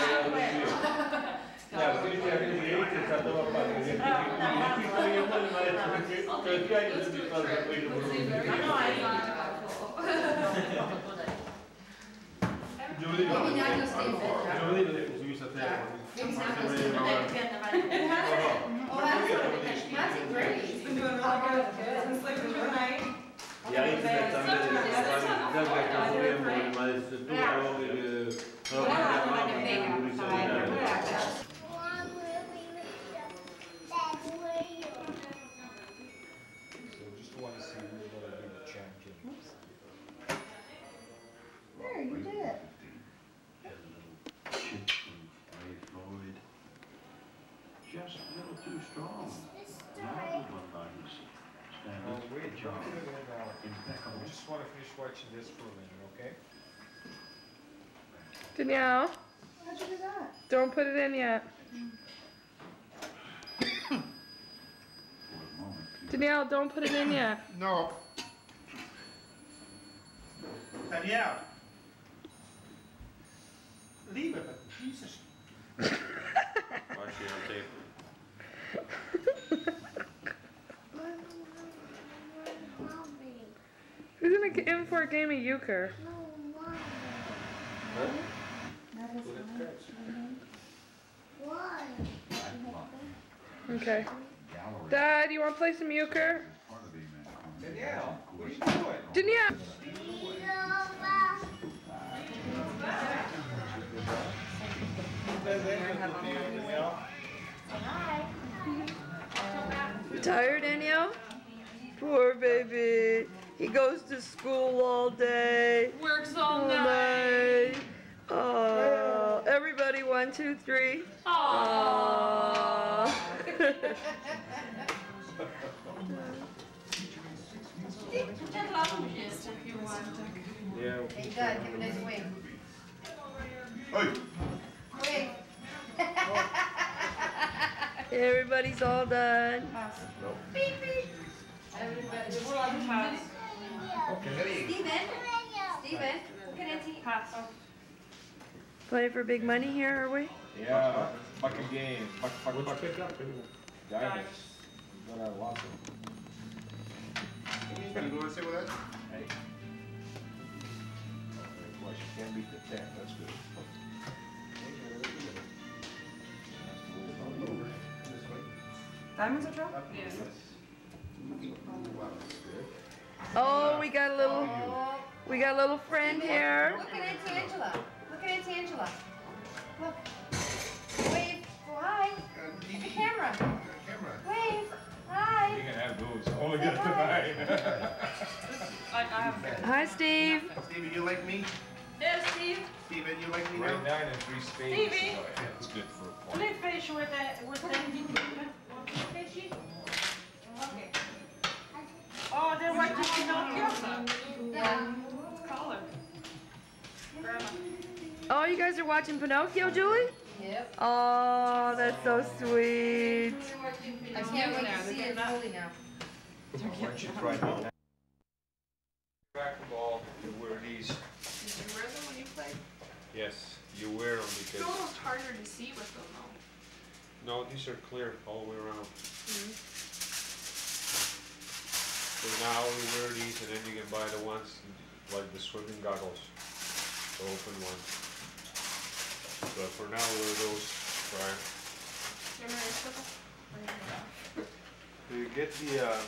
There, you did it.
Just a little too strong.
Great job. I just want to finish watching this for a minute, okay?
Danielle,
How'd you do that?
don't put it in yet. Danielle, don't put it in yet.
No. Danielle. Leave it, Jesus.
Watch you on tape.
Who's gonna get in for a game of euchre? Okay. Dad, you wanna play some euchre?
Danielle, what are you doing?
Danielle! Tired, Danielle? Poor baby. He goes to school all day.
Works all night.
Oh, everybody, 1, 2, 3.
Aww.
Yeah.
Hey, Doug, give a nice wave.
Hey.
Wave.
Everybody's all done.
Beep, beep. Everybody, we're on the pass. Steven, look at Auntie. Pass.
Playing for big money here, are we?
Yeah, fuck a game. Fuck. Pick up? Diamonds. Gonna have lots of them.
You want to say what that?
Hey. Boy, she can't beat the 10. That's good.
Diamonds are dropped?
Yes.
Oh, we got a little friend here.
Look at Auntie Angela. Look at Auntie Angela. Look. Wave. Oh, hi. Look at the camera. Wave. Hi.
You can have those. Only get tonight.
Hi, Steve.
Stevie, you like me?
There's Steve.
Steven, you like me
Right
now?
9 and 3 spades.
Stevie.
That's good for a point.
Play fish with that, fishy? Okay. Oh, they're like the Pinocchio?
Yeah.
Call her. Grandma.
Oh, you guys are watching Pinocchio, Julie?
Yep.
Oh, that's so sweet.
I can't wait to see it fully now.
Why don't you try that? Back the ball, you wear these.
Did you wear them when you played?
Yes, you wear them
It's
because.
almost harder to see with them though.
No, these are clear all the way around. So now you wear these and then you can buy the ones like the swimming goggles, the open ones. But for now wear those, Brian. You get the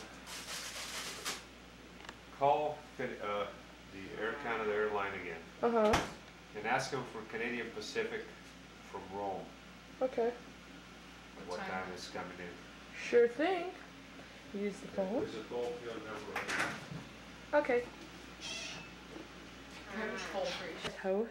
call the Air Canada airline again
Uh-huh.
and ask them for Canadian Pacific from Rome.
Okay.
What time is coming in?
Sure thing. Use the phone.
There's a Goldfield number.
Okay.
Toast.
Toast.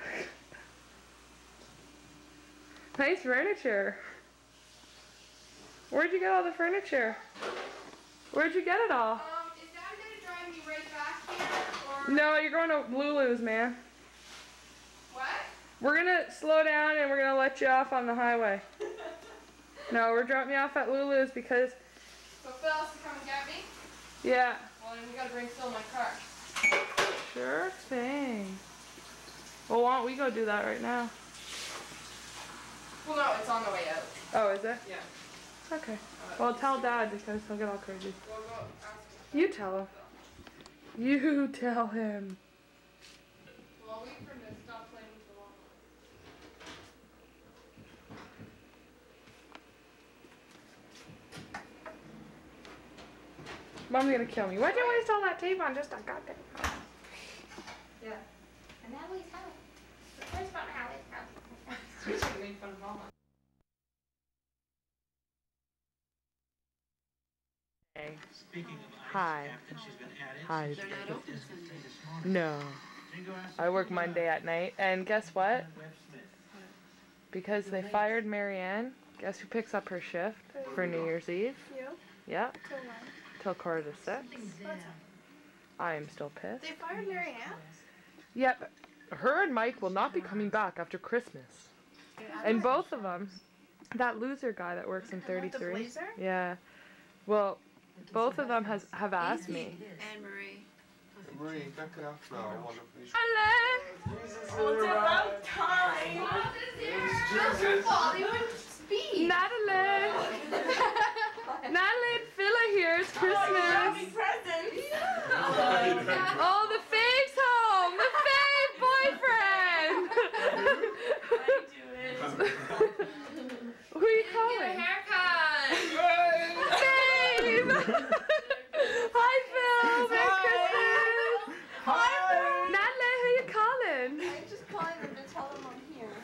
Nice furniture. Where'd you get all the furniture? Where'd you get it all?
Is Dad gonna drive me right back here, or?
No, you're going to Lulu's, man.
What?
We're gonna slow down and we're gonna let you off on the highway. No, we're dropping you off at Lulu's because.
So Phil has to come and get me?
Yeah.
Well, then we gotta bring Phil in my car.
Sure thing. Well, why don't we go do that right now?
Well, no, it's on the way out.
Oh, is it?
Yeah.
Okay. Well, tell Dad because he'll get all crazy.
We'll go ask him.
You tell him. You tell him.
Well, I'll wait for him to stop playing with the lawnmower.
Mom's gonna kill me. Why'd you waste all that tape on just a goddamn house?
Yeah. And Natalie's house. Where's about Natalie's house? She's gonna make fun of Mama.
Hi. Hi. No. I work Monday at night, and guess what? Because they fired Marianne, guess who picks up her shift for New Year's Eve?
You?
Yeah.
Till when?
Till 5:45. I am still pissed.
They fired Marianne?
Yep. Her and Mike will not be coming back after Christmas. And both of them, that loser guy that works in 33.
Blazer?
Yeah. Well, both of them have asked me.
Anne Marie.
Marie, back up now.
Hello.
Well, it's about time.
Bollywood speed.
Natalie. Natalie and Phil are here. It's Christmas.
Presents.
Oh, the Fave's home. The Fave boyfriend. Who are you calling?
Get a haircut.
Fave. Hi, Phil. Merry Christmas.
Hi.
Natalie, who are you calling?
I'm just calling them to tell them I'm here.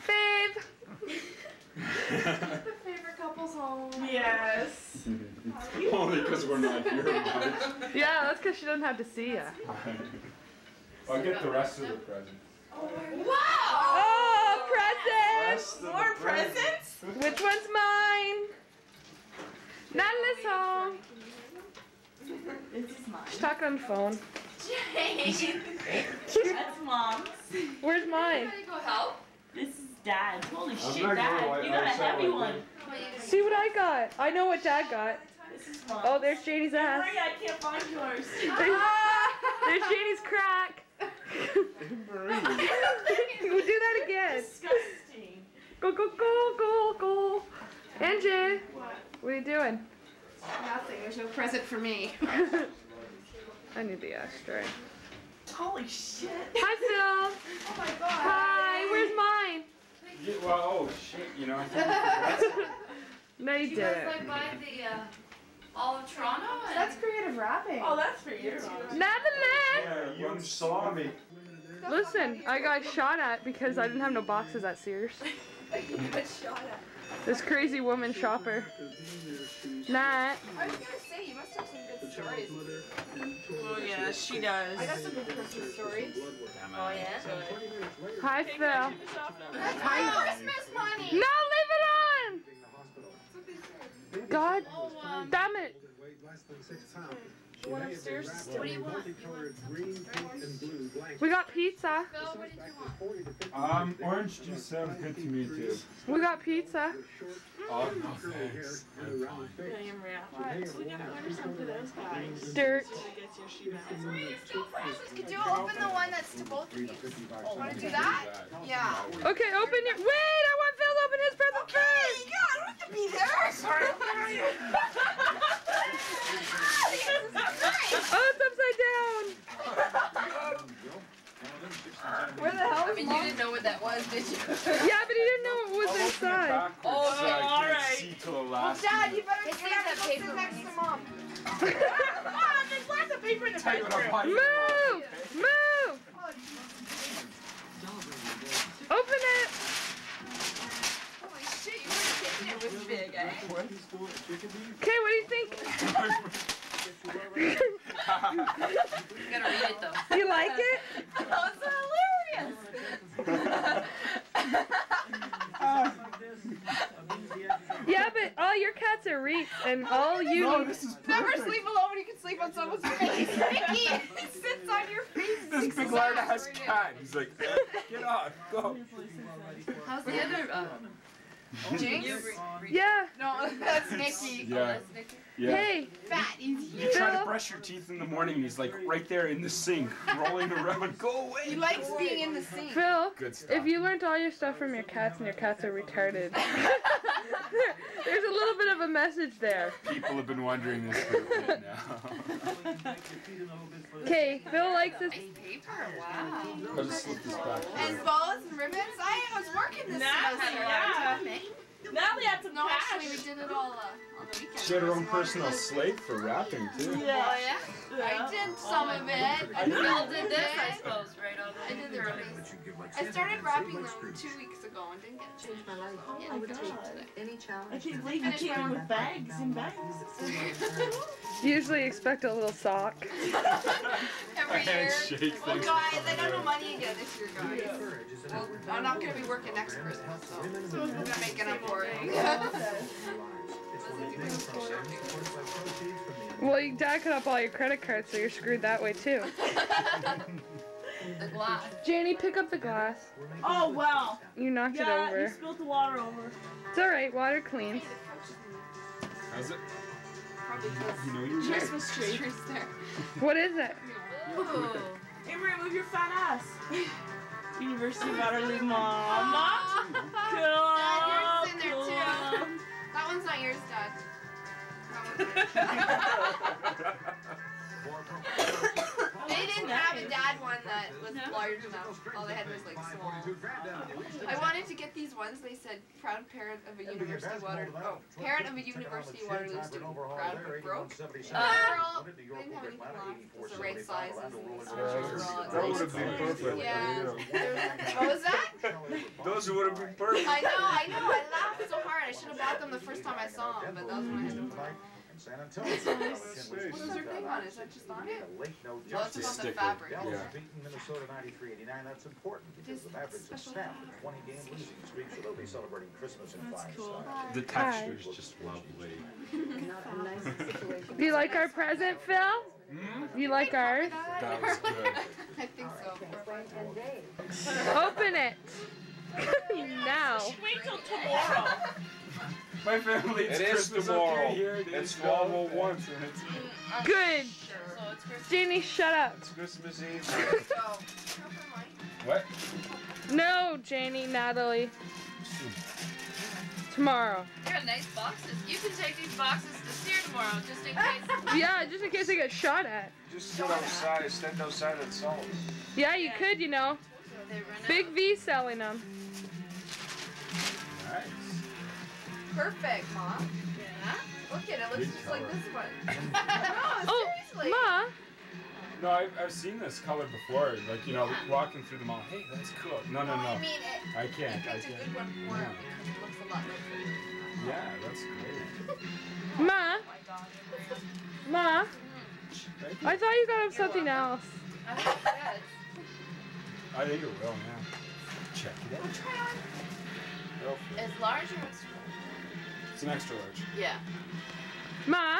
Fave.
The favorite couple's home.
Yes.
Only because we're not here, Mike.
Yeah, that's because she doesn't have to see you.
I'll get the rest of the presents.
Wow.
Oh, presents!
More presents?
Which one's mine? Natalie's home.
This is mine.
She's talking on the phone.
Jane.
That's Mom's.
Where's mine?
Gotta go help.
This is Dad's. Holy
I'm
shit,
not
Dad.
gonna
You got a
lie,
heavy one.
See what I got. I know what Dad got.
This is Mom's.
Oh, there's Janie's ass.
Hurry, I can't find yours.
There's Janie's crack. We'll do that again.
Disgusting.
Go, go, go, go, go. Angie, what are you doing?
Nothing. There's no present for me.
I need the ashtray.
Holy shit.
Hi, Phil.
Oh my god.
Hi, where's mine?
Yeah, well, oh shit, you know, I think we
No, you
You guys
didn't.
like buy the all of Toronto? And
That's creative wrapping.
Oh, that's for you.
Natalie!
Yeah, you saw me.
Listen, I got shot at because I didn't have no boxes at Sears.
You got shot at.
This crazy woman shopper. Nat.
I was gonna say, you must have some good stories.
Oh, yeah, she does.
I got some good Christmas stories.
oh yeah.
Hi, Phil.
That's my Christmas money.
No, leave it on! God damn it.
The one upstairs is still.
What do you want?
We got pizza.
Phil, what did you want?
Orange juice sounds good to me too.
We got pizza.
Oh, no thanks. I'm fine.
We gotta order some for those guys.
Dirt.
Could you open the one that's to both of you? Want to do that? Yeah.
Okay, open your. Wait, I want Phil to open his present first.
Yeah, I don't have to be there. Sorry.
Oh, it's upside down.
Where the hell
I
is
mean,
Mom?
you didn't know what that was, did you?
Yeah, but he didn't know what was inside.
Oh,
all right.
See till the
Well,
last
Dad,
minute.
you better
This
get
is
up
that
and go
paper
sit next
we
to
need.
Mom.
There's lots of paper in the
Tell you what,
bedroom.
I'll buy you
Move! Move! Open it!
What is going on? Chicken beef?
Okay, what do you think?
You gotta read it though.
You like it?
That was hilarious.
Yeah, but all your cats are reeks, and all you.
No, this is
Never
perfect.
sleep alone when you can sleep on someone's face. Ricky, he sits on your face.
This big loud ass cat. He's like, get off, go.
How's the other?
Jinx?
Yeah.
No, that's Nikki.
Yeah. Yeah.
Hey.
Fat, he's
You
huge.
try to brush your teeth in the morning, and he's like right there in the sink, rolling around. Go away.
He likes being in the sink.
Phil,
Good stuff.
if you learned all your stuff from your cats and your cats are retarded, there's a little bit of a message there.
People have been wondering this for a bit now.
Okay, Phil likes his.
Paper, wow.
I'll just slip this back.
And bows and ribbons. I was working this semester.
yeah. Natalie had some
No,
cash.
actually, we did it all on the weekend.
She had her own personal slate for wrapping too.
Yeah.
Oh, yeah? I did some of it.
And Phil did this, I suppose, right on
I did the ribbons. I started wrapping them 2 weeks ago and didn't get to change my life.
Oh
Yeah,
my
I finished
God.
it today.
Any challenge. I can't believe you came in with bags and bags.
Usually expect a little sock.
Every year.
Handshake
Well,
things.
guys, I got no money again this year, guys. Well, I'm not going to be working next Christmas, so I'm going to make it up for it.
Well, your dad cut up all your credit cards, so you're screwed that way too.
the glass.
Janie, pick up the glass.
Oh, wow.
You knocked it
Yeah, you
over.
spilled the water over.
It's alright, water cleans.
How's it?
Probably
You know you're
Christmas tree.
trees there.
What is it?
Ooh.
Hey, Marie, move your fat ass. University of Waterloo Mama.
Dad, yours is in there too. That one's not yours, Dad. They didn't have a dad one that was large enough. All they had was like small. I wanted to get these ones. They said proud parent of a University parent of a University Waterloo student. Proud but broke. They didn't have anything left. It was the right sizes.
That would have been perfect.
Yeah. What was that?
Those would have been perfect.
I know. I laughed so hard. I should have bought them the first time I saw them, but that was when I had them.
San Antonio.
What is their thing on? Is that just on it? Well, it's about the fabric.
Dallas beating Minnesota 93-89. That's important because the Mavericks have snapped a 20-game losing streak, so they'll be celebrating Christmas in fine style.
The texture's just lovely.
Do you like our present, Phil? You like ours?
That was good.
I think so.
Open it. Now.
Wait till tomorrow.
My family, it's
It is
Christmas
tomorrow.
up here. They
It's
just all
tomorrow.
once, and it's
Good. Jeannie, shut up.
It's Christmas Eve.
what?
No, Janie, Natalie. Tomorrow.
You got nice boxes. You can take these boxes to Sear tomorrow, just in case.
Yeah, just in case I get shot at.
Just sit outside, stand outside and sell them.
Yeah, you could, you know.
They run out.
Big V selling them.
Nice.
Perfect, Mom.
Yeah.
Look at it. It looks just like this one.
Oh,
Seriously.
Ma.
No, I've seen this color before. Like, you know, walking through the mall. Hey, that's cool. No.
I mean,
I can't. I
it's a
can't.
good one for
Yeah.
it because it looks a lot like it.
Yeah, that's great.
Ma. Ma. I thought you got him something else.
I think yes.
I think it will, yeah. Check it out.
It's large or it's
It's an extra large.
yeah.
Ma.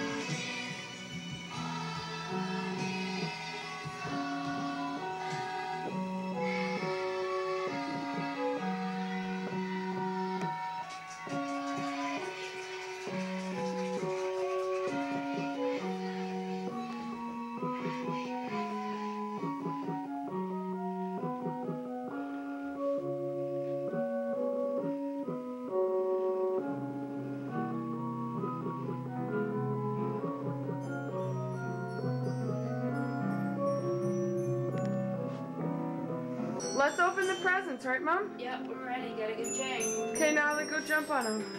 Let's open the presents, right, Mom?
Yep, we're ready. Gotta get Jay.
Okay, Natalie, go jump on them.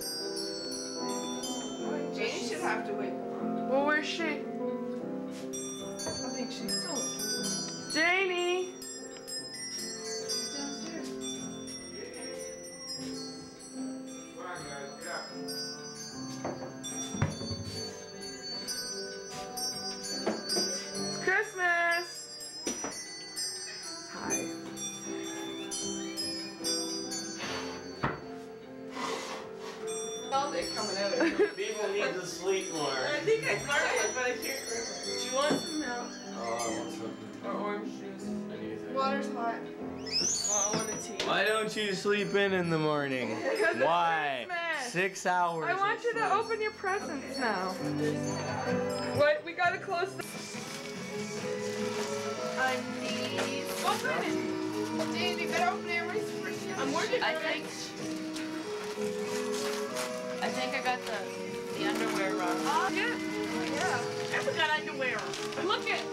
Janie should have to wait.
Well, where's she?
I think she's still.
Janie.
She's downstairs.
it coming out.
People need to sleep more.
I think I farted, but I can't remember. Do you want some milk?
Oh, I want something.
Or orange juice?
Anything.
Water's hot.
Oh, I want a tea.
Why don't you sleep in the morning?
Because it's
Why?
Christmas.
6 hours.
I want you to open your presents now. Wait, we gotta close the...
I need...
Open it.
Dude, you better open everybody's first.
I'm working
I
on
think...
it.
I think I got the underwear wrong.
Oh, yeah.
I forgot underwear.
Look it.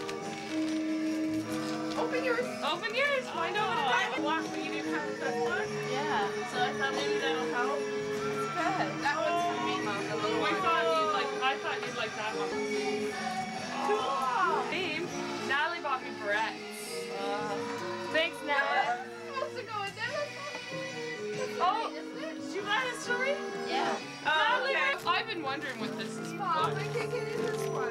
Open yours.
Open yours. Find out what it
I walked, but you didn't have a cookbook?
Yeah.
So I thought maybe that'll help.
Good. That one's for me, Mom. The little
We
one.
thought you'd like. I thought you'd like that one.
Cool.
Name. Natalie bought me barrettes. Thanks, Natalie.
Supposed to go in there.
Oh,
Isn't it?
did you buy this story?
Yeah.
Natalie, I've been wondering what this is.
Mom, I can't get in this one.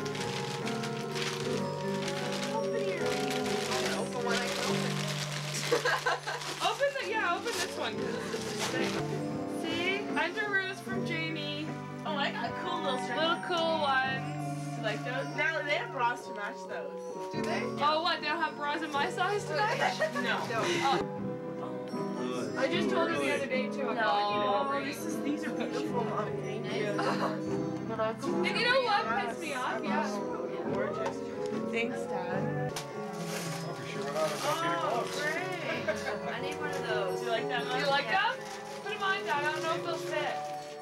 Open your... Open one I can open.
Open this one. 'Cause it's this thing. See? Underoos from Jamie.
Oh, I got cool little strips.
Little cool ones.
You like those? Now they have bras to match those.
Do they?
Oh, what? They don't have bras in my size today?
No.
Oh. I just told her the other day too. I got you
Oh, these are beautiful, Mom. Thank you.
And you know what pissed me off? Yeah.
Gorgeous. Thanks, Dad. Oh, great.
I need one of those.
Do you like that, Mom?
Do you like them? Put them on, Dad. I don't know if they'll fit.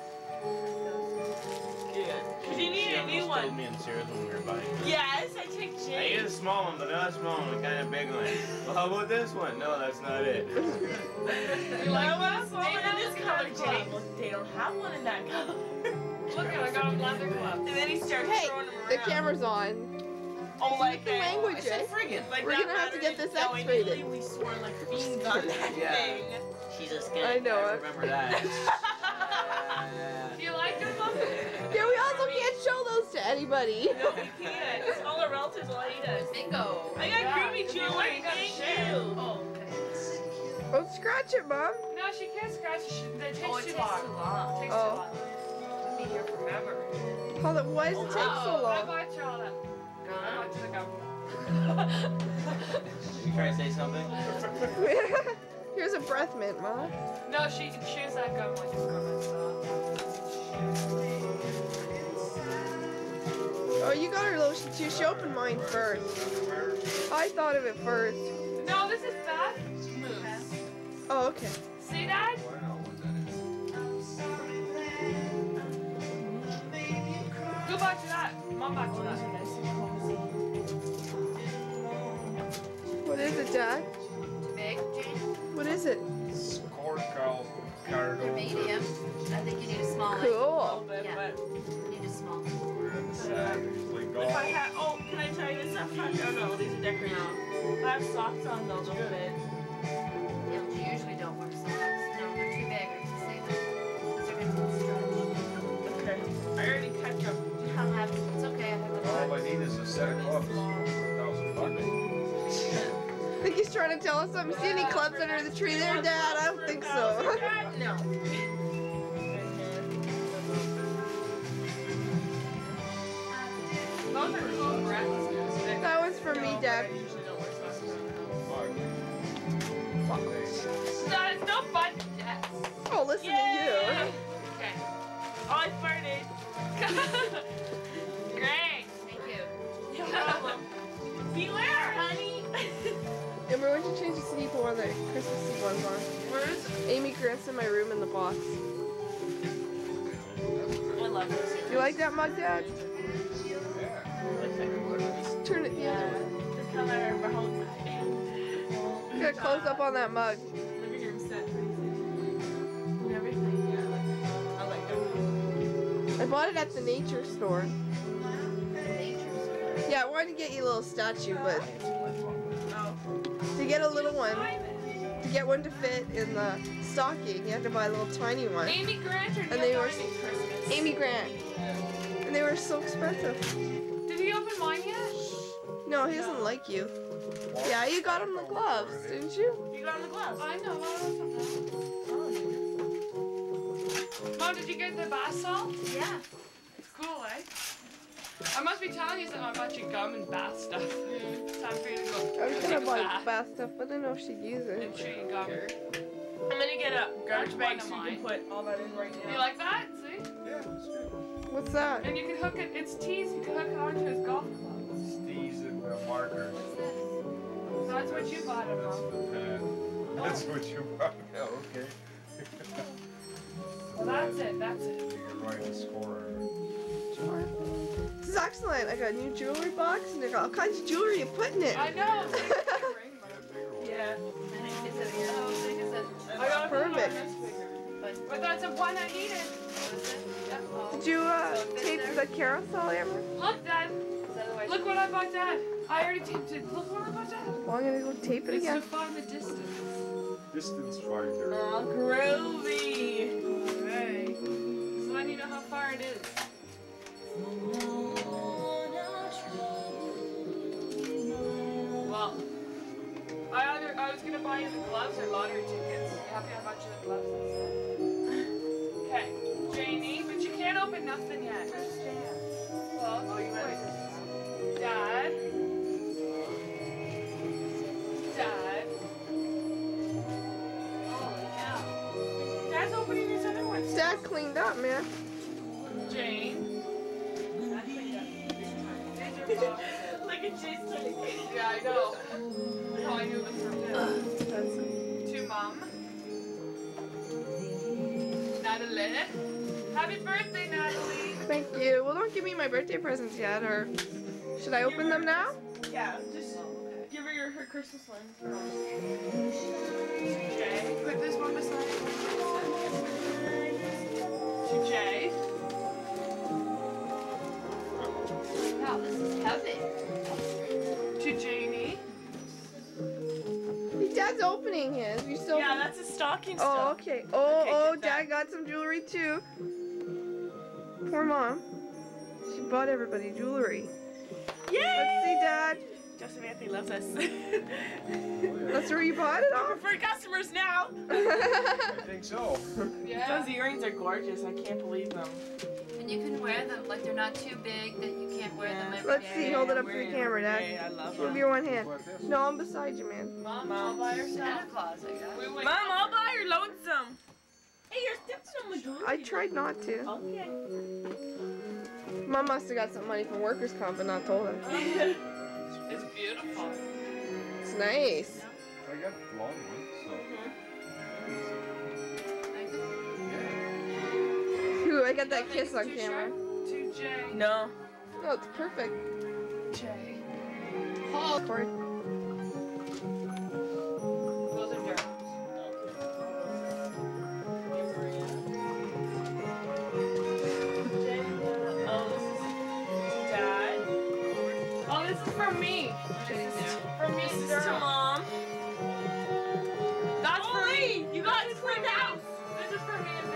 Good. Because you need a new one.
Me and Sarah's when we were buying.
Yes, I took
I
Jane.
get a small one, but not a small one, a kind of big one. Well, how about this one? No, that's not it.
You like
I want
this?
one in this color, Jane. Well, they don't have one in that color.
Look at I got a leather glove.
And then he started throwing them around.
The camera's on.
Oh, like
the language,
I said
eh?
friggin'. Like
We're
that
gonna have to get this
no,
X-rated.
immediately we swore like fiends on that
Yeah.
thing.
She's a skank.
I know
I
it.
remember that.
Do you like them, Mom?
Yeah, we also can't show those to anybody.
No, we can't. All our relatives will hate us.
Bingo.
I got groovy jewelry. Thank you.
Oh,
Oh, scratch it, Mom.
No, she can't scratch it. It takes
oh, it
too
takes
long.
too long.
It takes
Oh.
too long. Be here forever.
Hold it. Why does it take so
I
long?
bought you all that. I bought you the gum.
You trying to say something?
Here's a breath mint, Mom.
No, she chews that gum like it's gum.
Oh, you got her lotion too. She opened mine first. I thought of it first.
No, this is bath mousse.
Oh, okay.
See that? Go back to that. Mom, back to that.
What is it, Dad?
Big, Jane?
What is it?
They're medium. I think you need a small one.
Cool.
Yeah. You need a small one.
If I had, oh, can I tell you this up front? Oh no, these are decorative. If I have socks on, they'll fit.
Yeah, but you usually don't wear socks. No, they're too big. I can say that. These are going to stretch.
Okay. I already cut them.
I have it. It's okay. I have it.
All I need is a set of gloves. $1,000.
I think he's trying to tell us something. See any clubs under the tree there, Dad? I don't think so.
No.
Those are cool breaths.
That one's for me, Dad.
That is no fun. Yes.
Oh, listen to
Okay.
Oh, I farted.
Great.
Thank you.
No problem. Beware, honey.
you. Remember when you changed the sleep one that Christmas Eve one's on?
Where's
Amy Grant's in my room in the box.
I love this.
You like that mug, Dad? Turn it the other way.
The color behind my
You gotta close up on that mug.
living room set. And everything. Yeah, I like it.
I bought it at the nature store. Yeah, I wanted to get you a little statue, but to get a little one, to get one to fit in the stocking, you have to buy a little tiny one.
Amy Grant or
And they
Neil
were
Diamond Christmas?
Amy Grant, and they were so expensive.
Did he open mine yet?
No, he doesn't like you. Yeah, you got him the gloves, didn't you?
You got on the gloves.
I know. Mom, Mom, did you get the bath salt?
Yeah.
Cool, eh? I must be telling you something about your gum and bath stuff. It's time for you to go
I was
take
gonna
a
buy
bath
bath stuff, but I didn't know if she'd use it.
and chew your gum.
I'm gonna get a garbage
One
bag
of
so you
mine.
can put all that in right now.
You like that? See?
Yeah, that's good.
What's that?
And you can hook it, it's tees, you can hook it onto his golf club.
Steez and markers.
That's what you bought him, Mom.
That's what you brought. Yeah, okay.
Well, that's it, that's it.
You're writing a score.
This is excellent. I got a new jewelry box and I got all kinds of jewelry to put in it.
I know.
Yeah.
I got
Perfect.
But that's the one I needed.
Did you tape the carousel ever?
Look, Dad. Look what I bought, Dad. I already taped it. Look what I bought, Dad.
Well, I'm gonna go tape it
It's
again.
to find the distance.
Distance finder.
Oh, groovy.
Alright. So then you know how far it is. Well, I was gonna buy you the gloves or lottery tickets. You happy I bought you the gloves instead? Okay, Janie, but you can't open nothing yet. Well, wait. Dad. Dad. Holy cow. Dad's opening his other ones.
Dad cleaned up, man.
Jane.
Look at Jason.
Yeah, I know. Oh, I knew this from him. To Mom. Natalie. Happy birthday, Natalie.
Thank you. Well, don't give me my birthday presents yet, or should I open them now?
Yeah, just give her her Christmas one.
Jay, put this one beside to Jay.
Wow, this is heavy.
To Janie.
Hey, Dad's opening his. You still?
Yeah, that's a stocking
Oh,
stuff.
okay. Oh,
Okay,
oh,
get that.
Dad got some jewelry too. Poor Mom. She bought everybody jewelry.
Yay!
Let's see, Dad.
Joseph Anthony loves us.
That's where you bought it
We're
off?
for customers now.
I think so.
Yeah.
Those earrings are gorgeous. I can't believe them.
And you can wear them, like they're not too big that you can't wear them every
Let's
day.
see. Hold it up to the camera,
Hey,
Dad.
I love
With
them.
your one hand. No, I'm beside you, man.
Mom, I'll buy her
Santa
stuff.
Claus, I guess.
Wait.
Mom, I'll buy her lonesome. Hey, your stepson was doing
I tried not to.
Okay.
Mom must have got some money from workers' comp and not told him.
It's beautiful.
It's nice.
I got long ones,
Ooh, I got that kiss on camera.
To Jay.
No.
Oh, it's perfect.
Jay.
Oh, cord.
Those are Darren's.
Dad.
Oh, this is from me. From me,
This is
Darren.
to Mom.
That's for me.
You got to clean the house.
This is for me and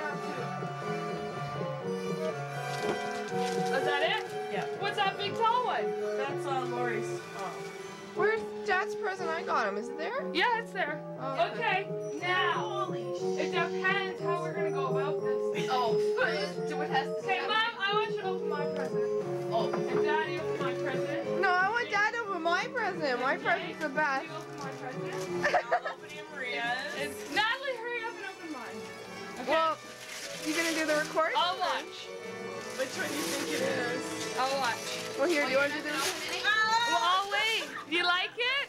Darren too. Is that it?
Yeah.
What's that big tall one?
That's Lori's. Oh.
Where's Dad's present I got him? Is it there?
Yeah, it's there.
Oh,
Okay, now it depends how we're gonna go about this.
Oh, do it has to
Okay, Mom, I want you to open my present.
Oh.
And Daddy, open my present.
No, I want Dad to open my present. My present's the best.
You open my present.
I'll open your Maria's.
And Natalie, hurry up and open mine. Okay.
Well, you gonna do the recording?
I'll watch.
Which one do you think it is?
I'll watch.
Well, here, do you want to do this?
Well, I'll wait. Do you like it?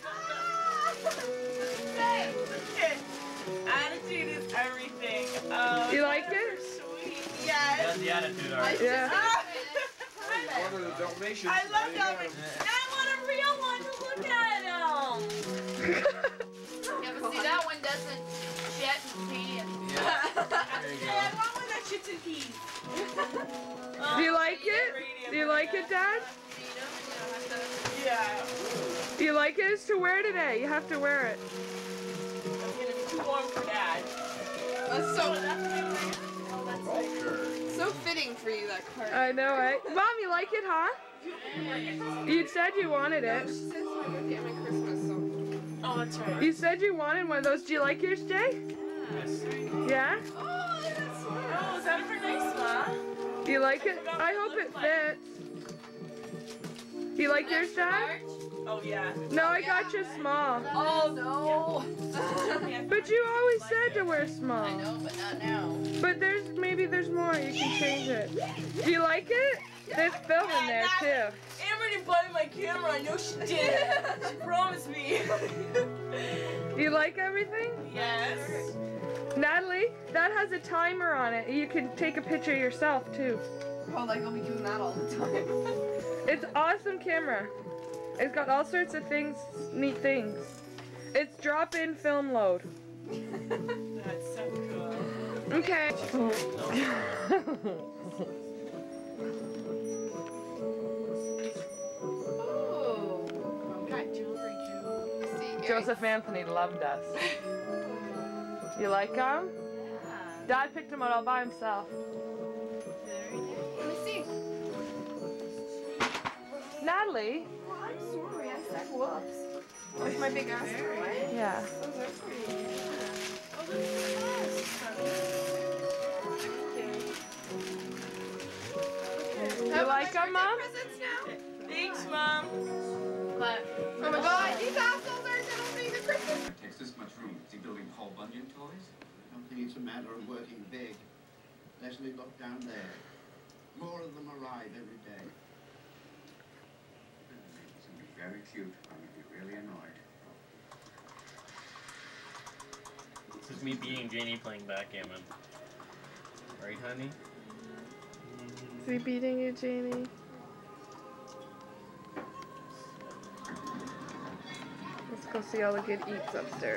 Okay. Attitude is everything. Oh,
You like it?
sweet.
He
Yes.
has the attitude, alright.
Yeah.
One of the Dalmatians.
I love Dalmatians. I want a real one to look at him.
Yeah, but see, that one doesn't jet and pee and...
Hey, I want one that shits and pees.
Do you like it? Do you like it, Dad?
Yeah.
Do you like it? It's to wear today. You have to wear it.
I'm gonna be too warm for Dad.
That's so
Culture.
fitting for you, that card. I know, right? Mom, you like it, huh? You said you wanted it.
She said it's my birthday and my Christmas, so...
Oh, that's right.
You said you wanted one of those. Do you like yours, Jay?
Yes.
Yeah?
Oh, that's sweet. Oh, is that for next
You like it? I hope it fits. You like yours, Dad?
Oh yeah.
No, I got you small.
Oh no.
But you always said to wear small.
I know, but not now.
But maybe there's more. You can change it. Do you like it? There's film in there too.
Amber didn't buy my camera. I know she did. She promised me.
Do you like everything?
Yes.
Natalie, that has a timer on it. You can take a picture yourself too.
Oh, like I'll be doing that all the time.
It's awesome camera. It's got all sorts of things, neat things. It's drop-in film load.
That's so cool.
Okay.
Oh, got jewelry too.
Joseph Anthony loved us. You like them? Dad picked them out all by himself.
Let me see.
Natalie?
Oh, I'm sorry, I said whoops. That's my big ass toy.
Yeah.
Those are pretty.
You like them, Mom?
Presents now?
Thanks, Mom.
But, oh my God, these assholes aren't gonna be the Christmas.
It takes this much room. Is he building Paul Bunyan toys?
I don't think it's a matter of working big. Leslie, look down there. More of them arrive every day.
It's going to be very cute. I'm going to be really annoyed.
This is me beating Janie playing backgammon. Right, honey?
Is he beating you, Janie? Let's go see all the good eats upstairs.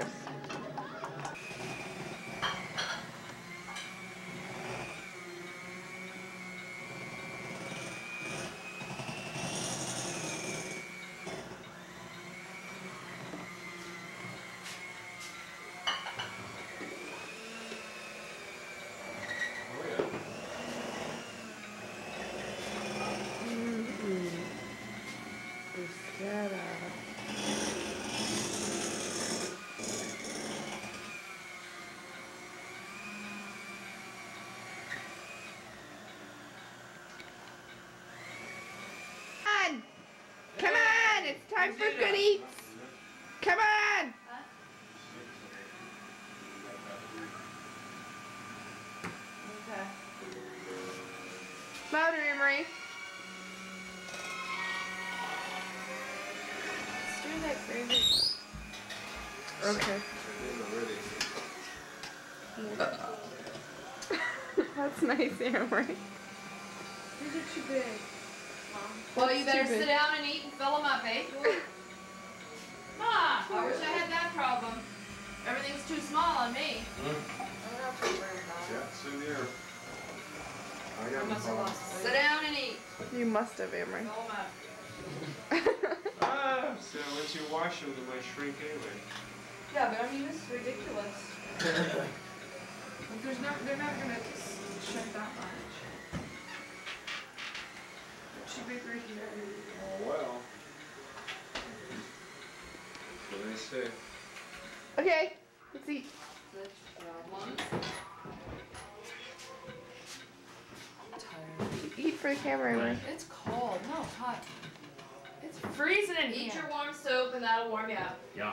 Come on! It's time for good eats! Come on! Okay. Louder, Emery. Let's do that crazy.
Okay. That's nice, Emery.
These are too big. Well, you better sit down and eat and fill them up, eh? Ma, I wish I had that problem. Everything's too small on me.
Yeah, same here. I got no problem.
Sit down and eat.
You must have, Emery.
Fill them up.
So once you wash them, they might shrink anyway.
Yeah, but I mean, this is ridiculous. They're not gonna shrink that much. Too big right here.
Oh well. What do they say?
Okay, let's eat. Eat for the camera, Emery.
It's cold. No, it's hot. It's freezing in here. Eat your warm soup and that'll warm you up.
Yeah.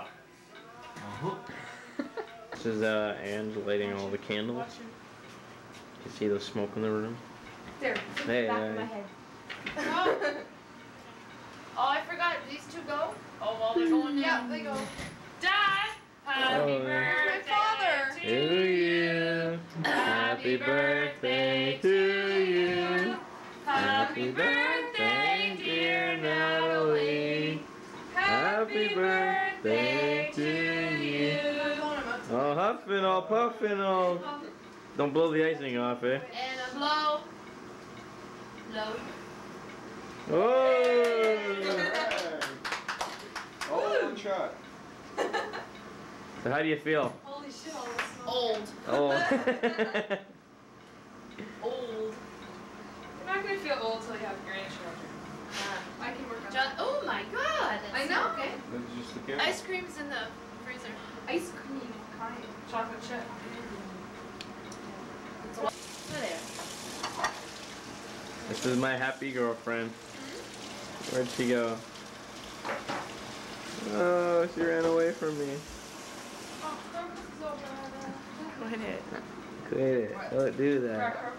This is Ange lighting all the candles. You can see the smoke in the room.
There,
Hey,
back of my head. Oh. Oh, I forgot. These two go? Oh, well, they're going now. Yeah, they go. Dad! Happy birthday, my father!
To you. Happy birthday to you. Happy birthday, dear Natalie. Happy birthday to you. Oh, huffing all, puffing all. Don't blow the icing off, eh?
And a blow. Blow.
Oh!
Oh, one shot.
So how do you feel?
Holy shit, old.
Oh.
Old. You're not gonna feel old until you have grandchildren. I can work on that. Oh my god! I know. Okay.
Just the camera.
Ice cream's in the freezer. Ice cream. Chocolate chip. There.
This is my happy girlfriend. Where'd she go? Oh, she ran away from me.
Quit it.
Quit it. Don't do that.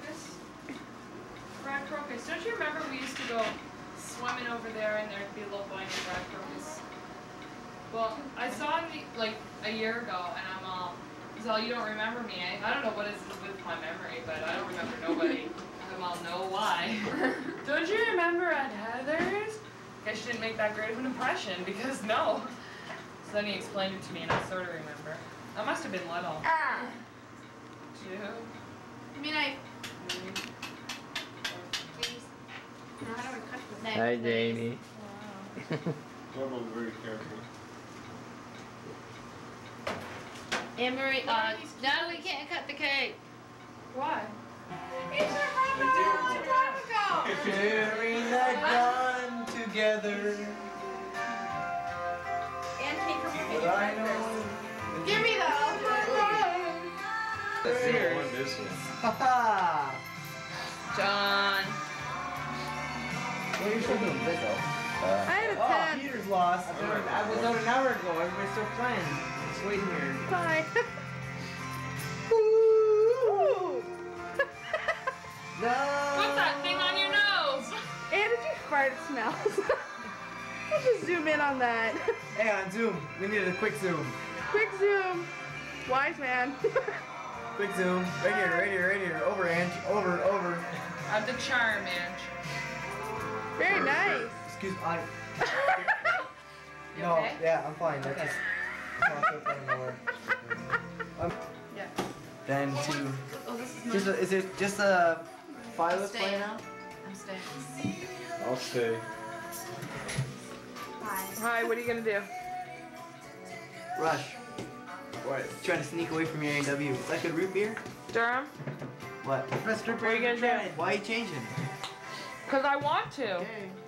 Brad crocus. Don't you remember we used to go swimming over there and there'd be a little boy named Brad crocus? Well, I saw him like a year ago and I'm all, so you don't remember me. I don't know what is with my memory, but I don't remember nobody. I'm all, no, why? Don't you remember at Heather's? Guess she didn't make that great of an impression because no. So then he explained it to me and I sort of remember. I must have been little. Two.
I mean,
Hi, Jamie.
Double very careful.
Anne-Marie, Natalie can't cut the cake. Why?
It's her birthday a long time ago.
Sharing that gun together.
And take her
But I know.
Give me that. I'll try
This one.
Haha.
John.
What are you still doing, Bizzo?
I had a 10.
Oh, Peter's lost. I was out an hour ago. Everybody's still playing. Just waiting here.
Bye.
No.
What's that thing on your nose?
And did you fart? It smells. Let's just zoom in on that.
Hey, on Zoom. We needed a quick zoom.
Quick zoom. Wise man.
Quick zoom. Right here, right here, right here. Over, Ange. Over, over.
Of the charm, Ange.
Very nice.
Excuse me.
You
No,
okay?
yeah, I'm fine. That's just. That's not so fun anymore.
Yeah.
Then to.
Oh, this is
Just
mine.
is it just a Philo's
Staying.
play now?
I'm staying.
I'll stay.
Hi, what are you gonna do?
Rush. What? Trying to sneak away from your AW. Is that good root beer?
Durham?
What?
What are you gonna do?
Why are you changing?
Because I want to.
Okay.